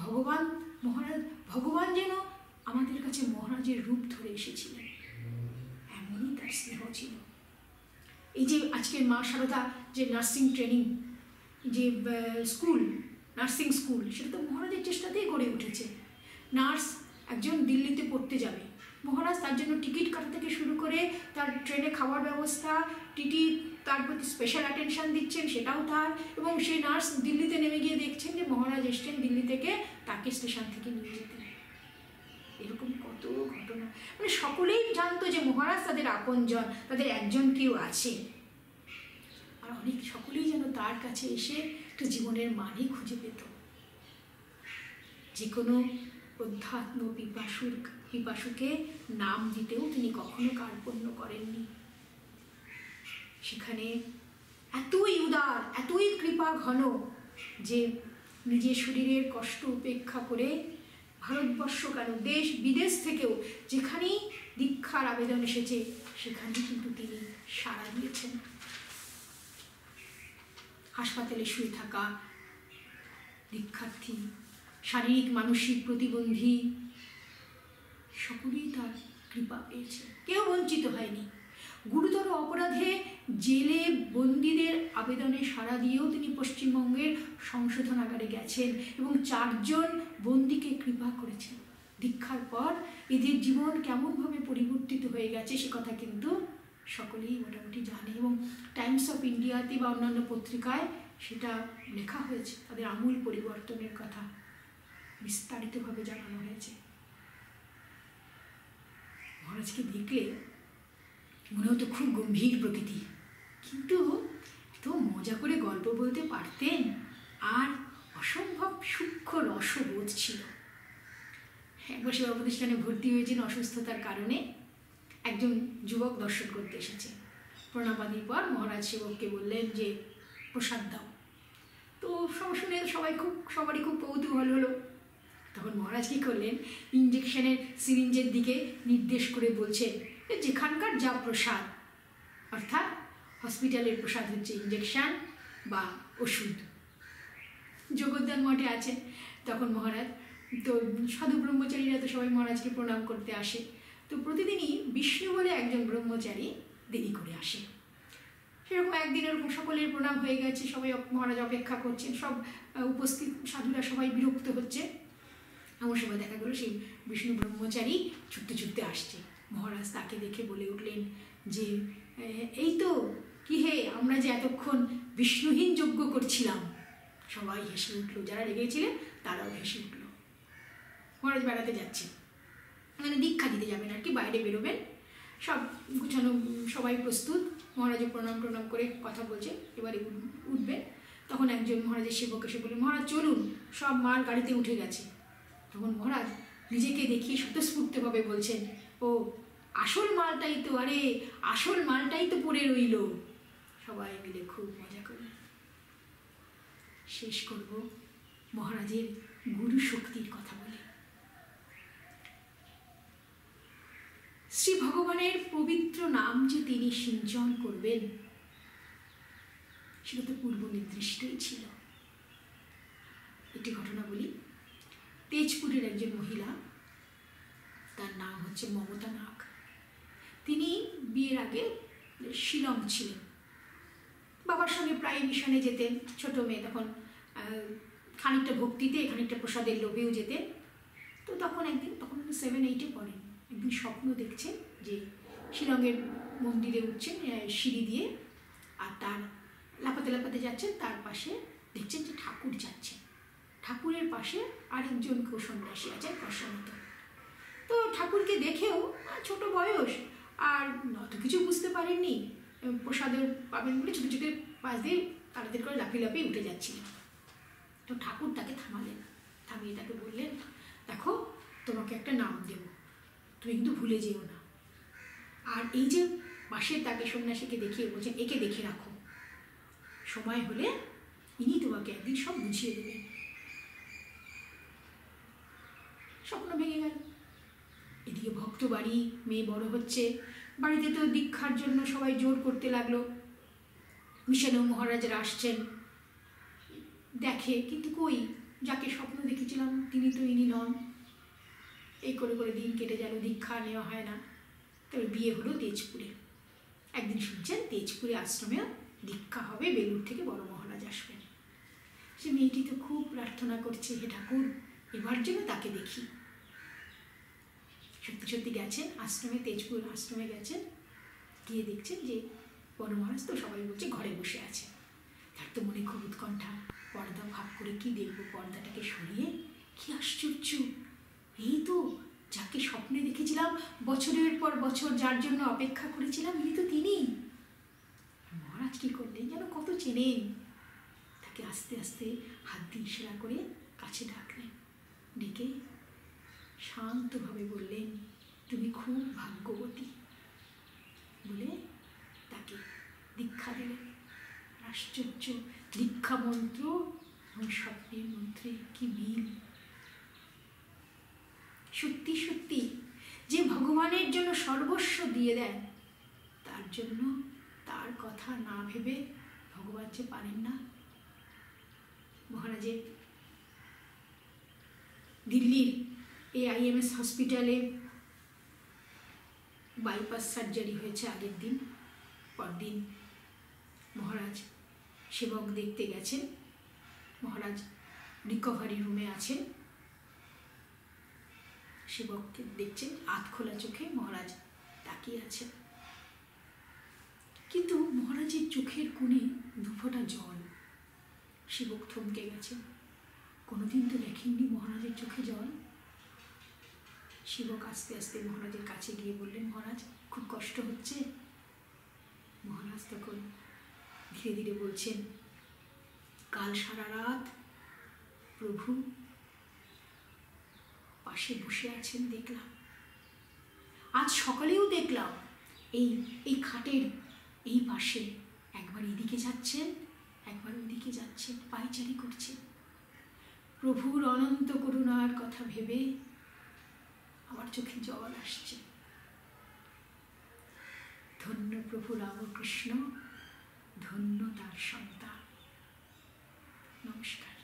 ভগবান যেন আমাদের কাছে মহারাজের রূপ ধরে এসেছিলেন, এমনই তার স্নেহ ছিল। এই যে আজকের মা সারদা যে নার্সিং ট্রেনিং যে নার্সিং স্কুল, সেটা তো মহারাজের চেষ্টাতেই গড়ে উঠেছে। নার্স একজন দিল্লিতে পড়তে যাবে, মহারাজ তার জন্য টিকিট কাটা থেকে শুরু করে তার ট্রেনে খাওয়ার ব্যবস্থা, টিটি তার প্রতি স্পেশাল অ্যাটেনশন দিচ্ছেন, সেটাও তার। এবং সেই নার্স দিল্লিতে নেমে গিয়ে দেখছেন যে মহারাজ এসছেন দিল্লি থেকে, তাকে স্টেশন থেকে নিয়ে যেতেন। এরকম কত ঘটনা, মানে সকলেই জানতো যে মহারাজ তাদের আপনজন, তাদের একজন কেউ আছে। আর সকলেই যেন তার কাছে এসে একটা জীবনের মানে খুঁজে পেত। যে কোনো অধ্যাত্ম পিপাসুকে নাম দিতেও তিনি কখনো কার্পণ্য করেননি। সেখানে এতই উদার, এতই কৃপা ঘন যে নিজের শরীরের কষ্ট উপেক্ষা করে ভারতবর্ষ কেন, দেশ বিদেশ থেকেও যেখানেই দীক্ষার আবেদন এসেছে সেখানেই কিন্তু তিনি সাড়া দিয়েছেন। হাসপাতালে শুয়ে থাকা দীক্ষার্থী, শারীরিক মানসিক প্রতিবন্ধী, সকলেই তার কৃপা পেয়েছে, কেউ বঞ্চিত হয়নি। গুরুতর অপরাধে জেলে বন্দীদের আবেদনে সাড়া দিয়েও তিনি পশ্চিমবঙ্গের সংশোধনাগারে গেছেন এবং 4 জন বন্দীকে কৃপা করেছেন। দীক্ষার পর এদের জীবন কেমনভাবে পরিবর্তিত হয়ে গেছে সে কথা কিন্তু সকলেই মোটামুটি জানে, এবং টাইমস অফ ইন্ডিয়াতে বা অন্যান্য পত্রিকায় সেটা লেখা হয়েছে, তাদের আমূল পরিবর্তনের কথা বিস্তারিতভাবে জানানো হয়েছে। মহারাজকে দেখলে মনে হতো খুব গম্ভীর প্রকৃতি, কিন্তু এত মজা করে গল্প বলতে পারতেন, আর অসম্ভব সূক্ষ্ম রসবোধ ছিল। একবার সেবা প্রতিষ্ঠানে ভর্তি হয়েছেন অসুস্থতার কারণে। একজন যুবক দর্শন করতে এসেছে, প্রণামাদির পর মহারাজ সেবককে বললেন যে প্রসাদ দাও। তো শুনে সবারই খুব কৌতূহল হলো। তখন মহারাজ কী করলেন, ইঞ্জেকশনের সিরিঞ্জের দিকে নির্দেশ করে বলছেন যেখানকার যা প্রসাদ, অর্থাৎ হসপিটালের প্রসাদ হচ্ছে ইঞ্জেকশন বা ওষুধ। জগদ্দান মঠে আছেন তখন মহারাজ, তো সাধু ব্রহ্মচারীরা তো সবাই মহারাজকে প্রণাম করতে আসে। তো প্রতিদিনই বিষ্ণু বলে একজন ব্রহ্মচারী দেরি করে আসে। সেরকম একদিন এরকম সকলের প্রণাম হয়ে গেছে, সবাই মহারাজ অপেক্ষা করছেন, সব উপস্থিত সাধুরা সবাই বিরক্ত হচ্ছে। এমন সময় দেখা গেল সেই বিষ্ণু ব্রহ্মচারী ছুটতে আসছে। মহারাজ তাকে দেখে বলে উঠলেন যে এই তো কি হে, আমরা যে এতক্ষণ বিষ্ণুহীন যজ্ঞ করছিলাম। সবাই হেসে উঠলো, যারা রেগেছিলেন তারাও হেসে উঠল। মহারাজ বেড়াতে যাচ্ছেন, মানে দীক্ষা দিতে যাবেন আর কি, বাইরে বেরোবেন, সব গুছানো, সবাই প্রস্তুত। মহারাজও প্রণাম করে কথা বলছে, এবারে উঠবেন। তখন একজন মহারাজের সেবক এসে বলে, মহারাজ চলুন, সব মাল গাড়িতে উঠে গেছে। তখন মহারাজ নিজেকে দেখিয়ে স্বতঃস্ফূর্তভাবে বলছেন, ও আসল মালটাই তো পড়ে রইল। সবাই মিলে খুব মজা করে। শেষ করব মহারাজের গুরু শক্তির কথা বলে। শ্রী ভগবানের পবিত্র নাম যে তিনি সিঞ্চন করবেন সেটা তো পূর্ব নির্দিষ্টই ছিল। একটি ঘটনা বলি। তেজপুরের একজন মহিলা, তার নাম হচ্ছে মমতা নাগ। তিনি বিয়ের আগে শিলং ছিলেন, বাবার সঙ্গে প্রায় মিশনে যেতেন। ছোট মেয়ে তখন, খানিকটা ভক্তিতে খানিকটা প্রসাদের লোভেও যেতেন। তো তখন 7-8 পড়েন, একদিন স্বপ্ন দেখছেন যে শিলংয়ের মন্দিরে উঠছেন সিঁড়ি দিয়ে, আর তার লাপাতে যাচ্ছেন, তার পাশে দেখছেন যে ঠাকুর যাচ্ছেন। ঠাকুরের পাশে আরেকজন সন্ন্যাসী আছেন প্রসন্ন। তো ঠাকুরকে দেখেও ছোট বয়স আর অত কিছু বুঝতে পারেননি, প্রসাদের পাবেন বলে ছুটে পাশ দিয়ে তাড়াতাড়ি করে লাফিয়ে লাফিয়ে উঠে যাচ্ছিল। তো ঠাকুর তাকে থামালেন, থামিয়ে তাকে বললেন, দেখো তোমাকে একটা নাম দেব, তুমি কিন্তু ভুলে যেও না। আর এই যে বাঁশের তাকে সন্ন্যাসীকে দেখিয়ে বলছেন, একে দেখে রাখো, সময় হলে ইনি তোমাকে একদিন সব বুঝিয়ে দেবেন। স্বপ্ন ভেঙে গেল। এদিকে ভক্ত বাড়ি, মেয়ে বড় হচ্ছে, বাড়িতে তো দীক্ষার জন্য সবাই জোর করতে লাগলো। মিশনেও মহারাজরা আসছেন, দেখে কিন্তু কই, যাকে স্বপ্ন দেখেছিলাম তিনি তো ইনি নন। এই করে করে দিন কেটে গেল, দীক্ষা নেওয়া হয় না। তবে বিয়ে হলো তেজপুরে। একদিন শুনছেন তেজপুরে আশ্রমেও দীক্ষা হবে, বেলুড় থেকে বড় মহারাজ আসবেন। সে মেয়েটি তো খুব প্রার্থনা করছে, হে ঠাকুর এবার যেন তাকে দেখি। সত্যি সত্যি গেছেন আশ্রমে, তেজপুর আশ্রমে গেছেন, গিয়ে দেখছেন যে বড় মহারাজ তো সবাই বলছে ঘরে বসে আছে। তার তো মনে খুব উৎকণ্ঠা, পর্দা ভাব করে কি দেখবো, পর্দাটাকে সরিয়ে কি আশ্চর্য, এই তো যাকে স্বপ্নে দেখেছিলাম, বছরের পর বছর যার জন্য অপেক্ষা করেছিলাম, ইনি তো তিনি। মহারাজ কি করলেন যেন কত চেনেন, তাকে আস্তে আস্তে হাত দিয়ে ইশারা করে কাছে ডাকলেন, ডেকে শান্তভাবে বললেন, তুমি খুব ভাগ্যবতী, বলে তাকে দীক্ষা দিলেন। আশ্চর্য, দীক্ষা মন্ত্র এবং স্বপ্নের মন্ত্রে কি মিল। সত্যি সত্যি যে ভগবানের জন্য সর্বস্ব দিয়ে দেন, তার জন্য তার কথা না ভেবে ভগবান যে পারেন না। মহারাজের দিল্লির AIMS হসপিটালে বাইপাস সার্জারি হয়েছে আগের দিন, পরদিন মহারাজ সেবক দেখতে গেছেন। মহারাজ রিকভারি রুমে আছেন, সেবককে দেখছেন, আধ খোলা চোখে মহারাজ তাকিয়ে আছেন। কিন্তু মহারাজের চোখের কোণে দুফোঁটা জল। সেবক থমকে গেছেন, কোনোদিন তো দেখেননি মহারাজের চোখে জল। সেবক আস্তে আস্তে মহারাজের কাছে গিয়ে বললেন, মহারাজ খুব কষ্ট হচ্ছে। মহারাজ তখন ধীরে ধীরে বলছেন, কাল সারা রাত প্রভু পাশে বসে আছেন দেখলাম, আজ সকালেও দেখলাম এই খাটের এই পাশে একবার এদিকে যাচ্ছেন, একবার ওদিকে যাচ্ছেন, পায়চারি করছেন। প্রভুর অনন্ত করুণার কথা ভেবে আমার চোখে জল আসছে। ধন্য প্রভু রামকৃষ্ণ, ধন্য তার সন্তান। নমস্কার।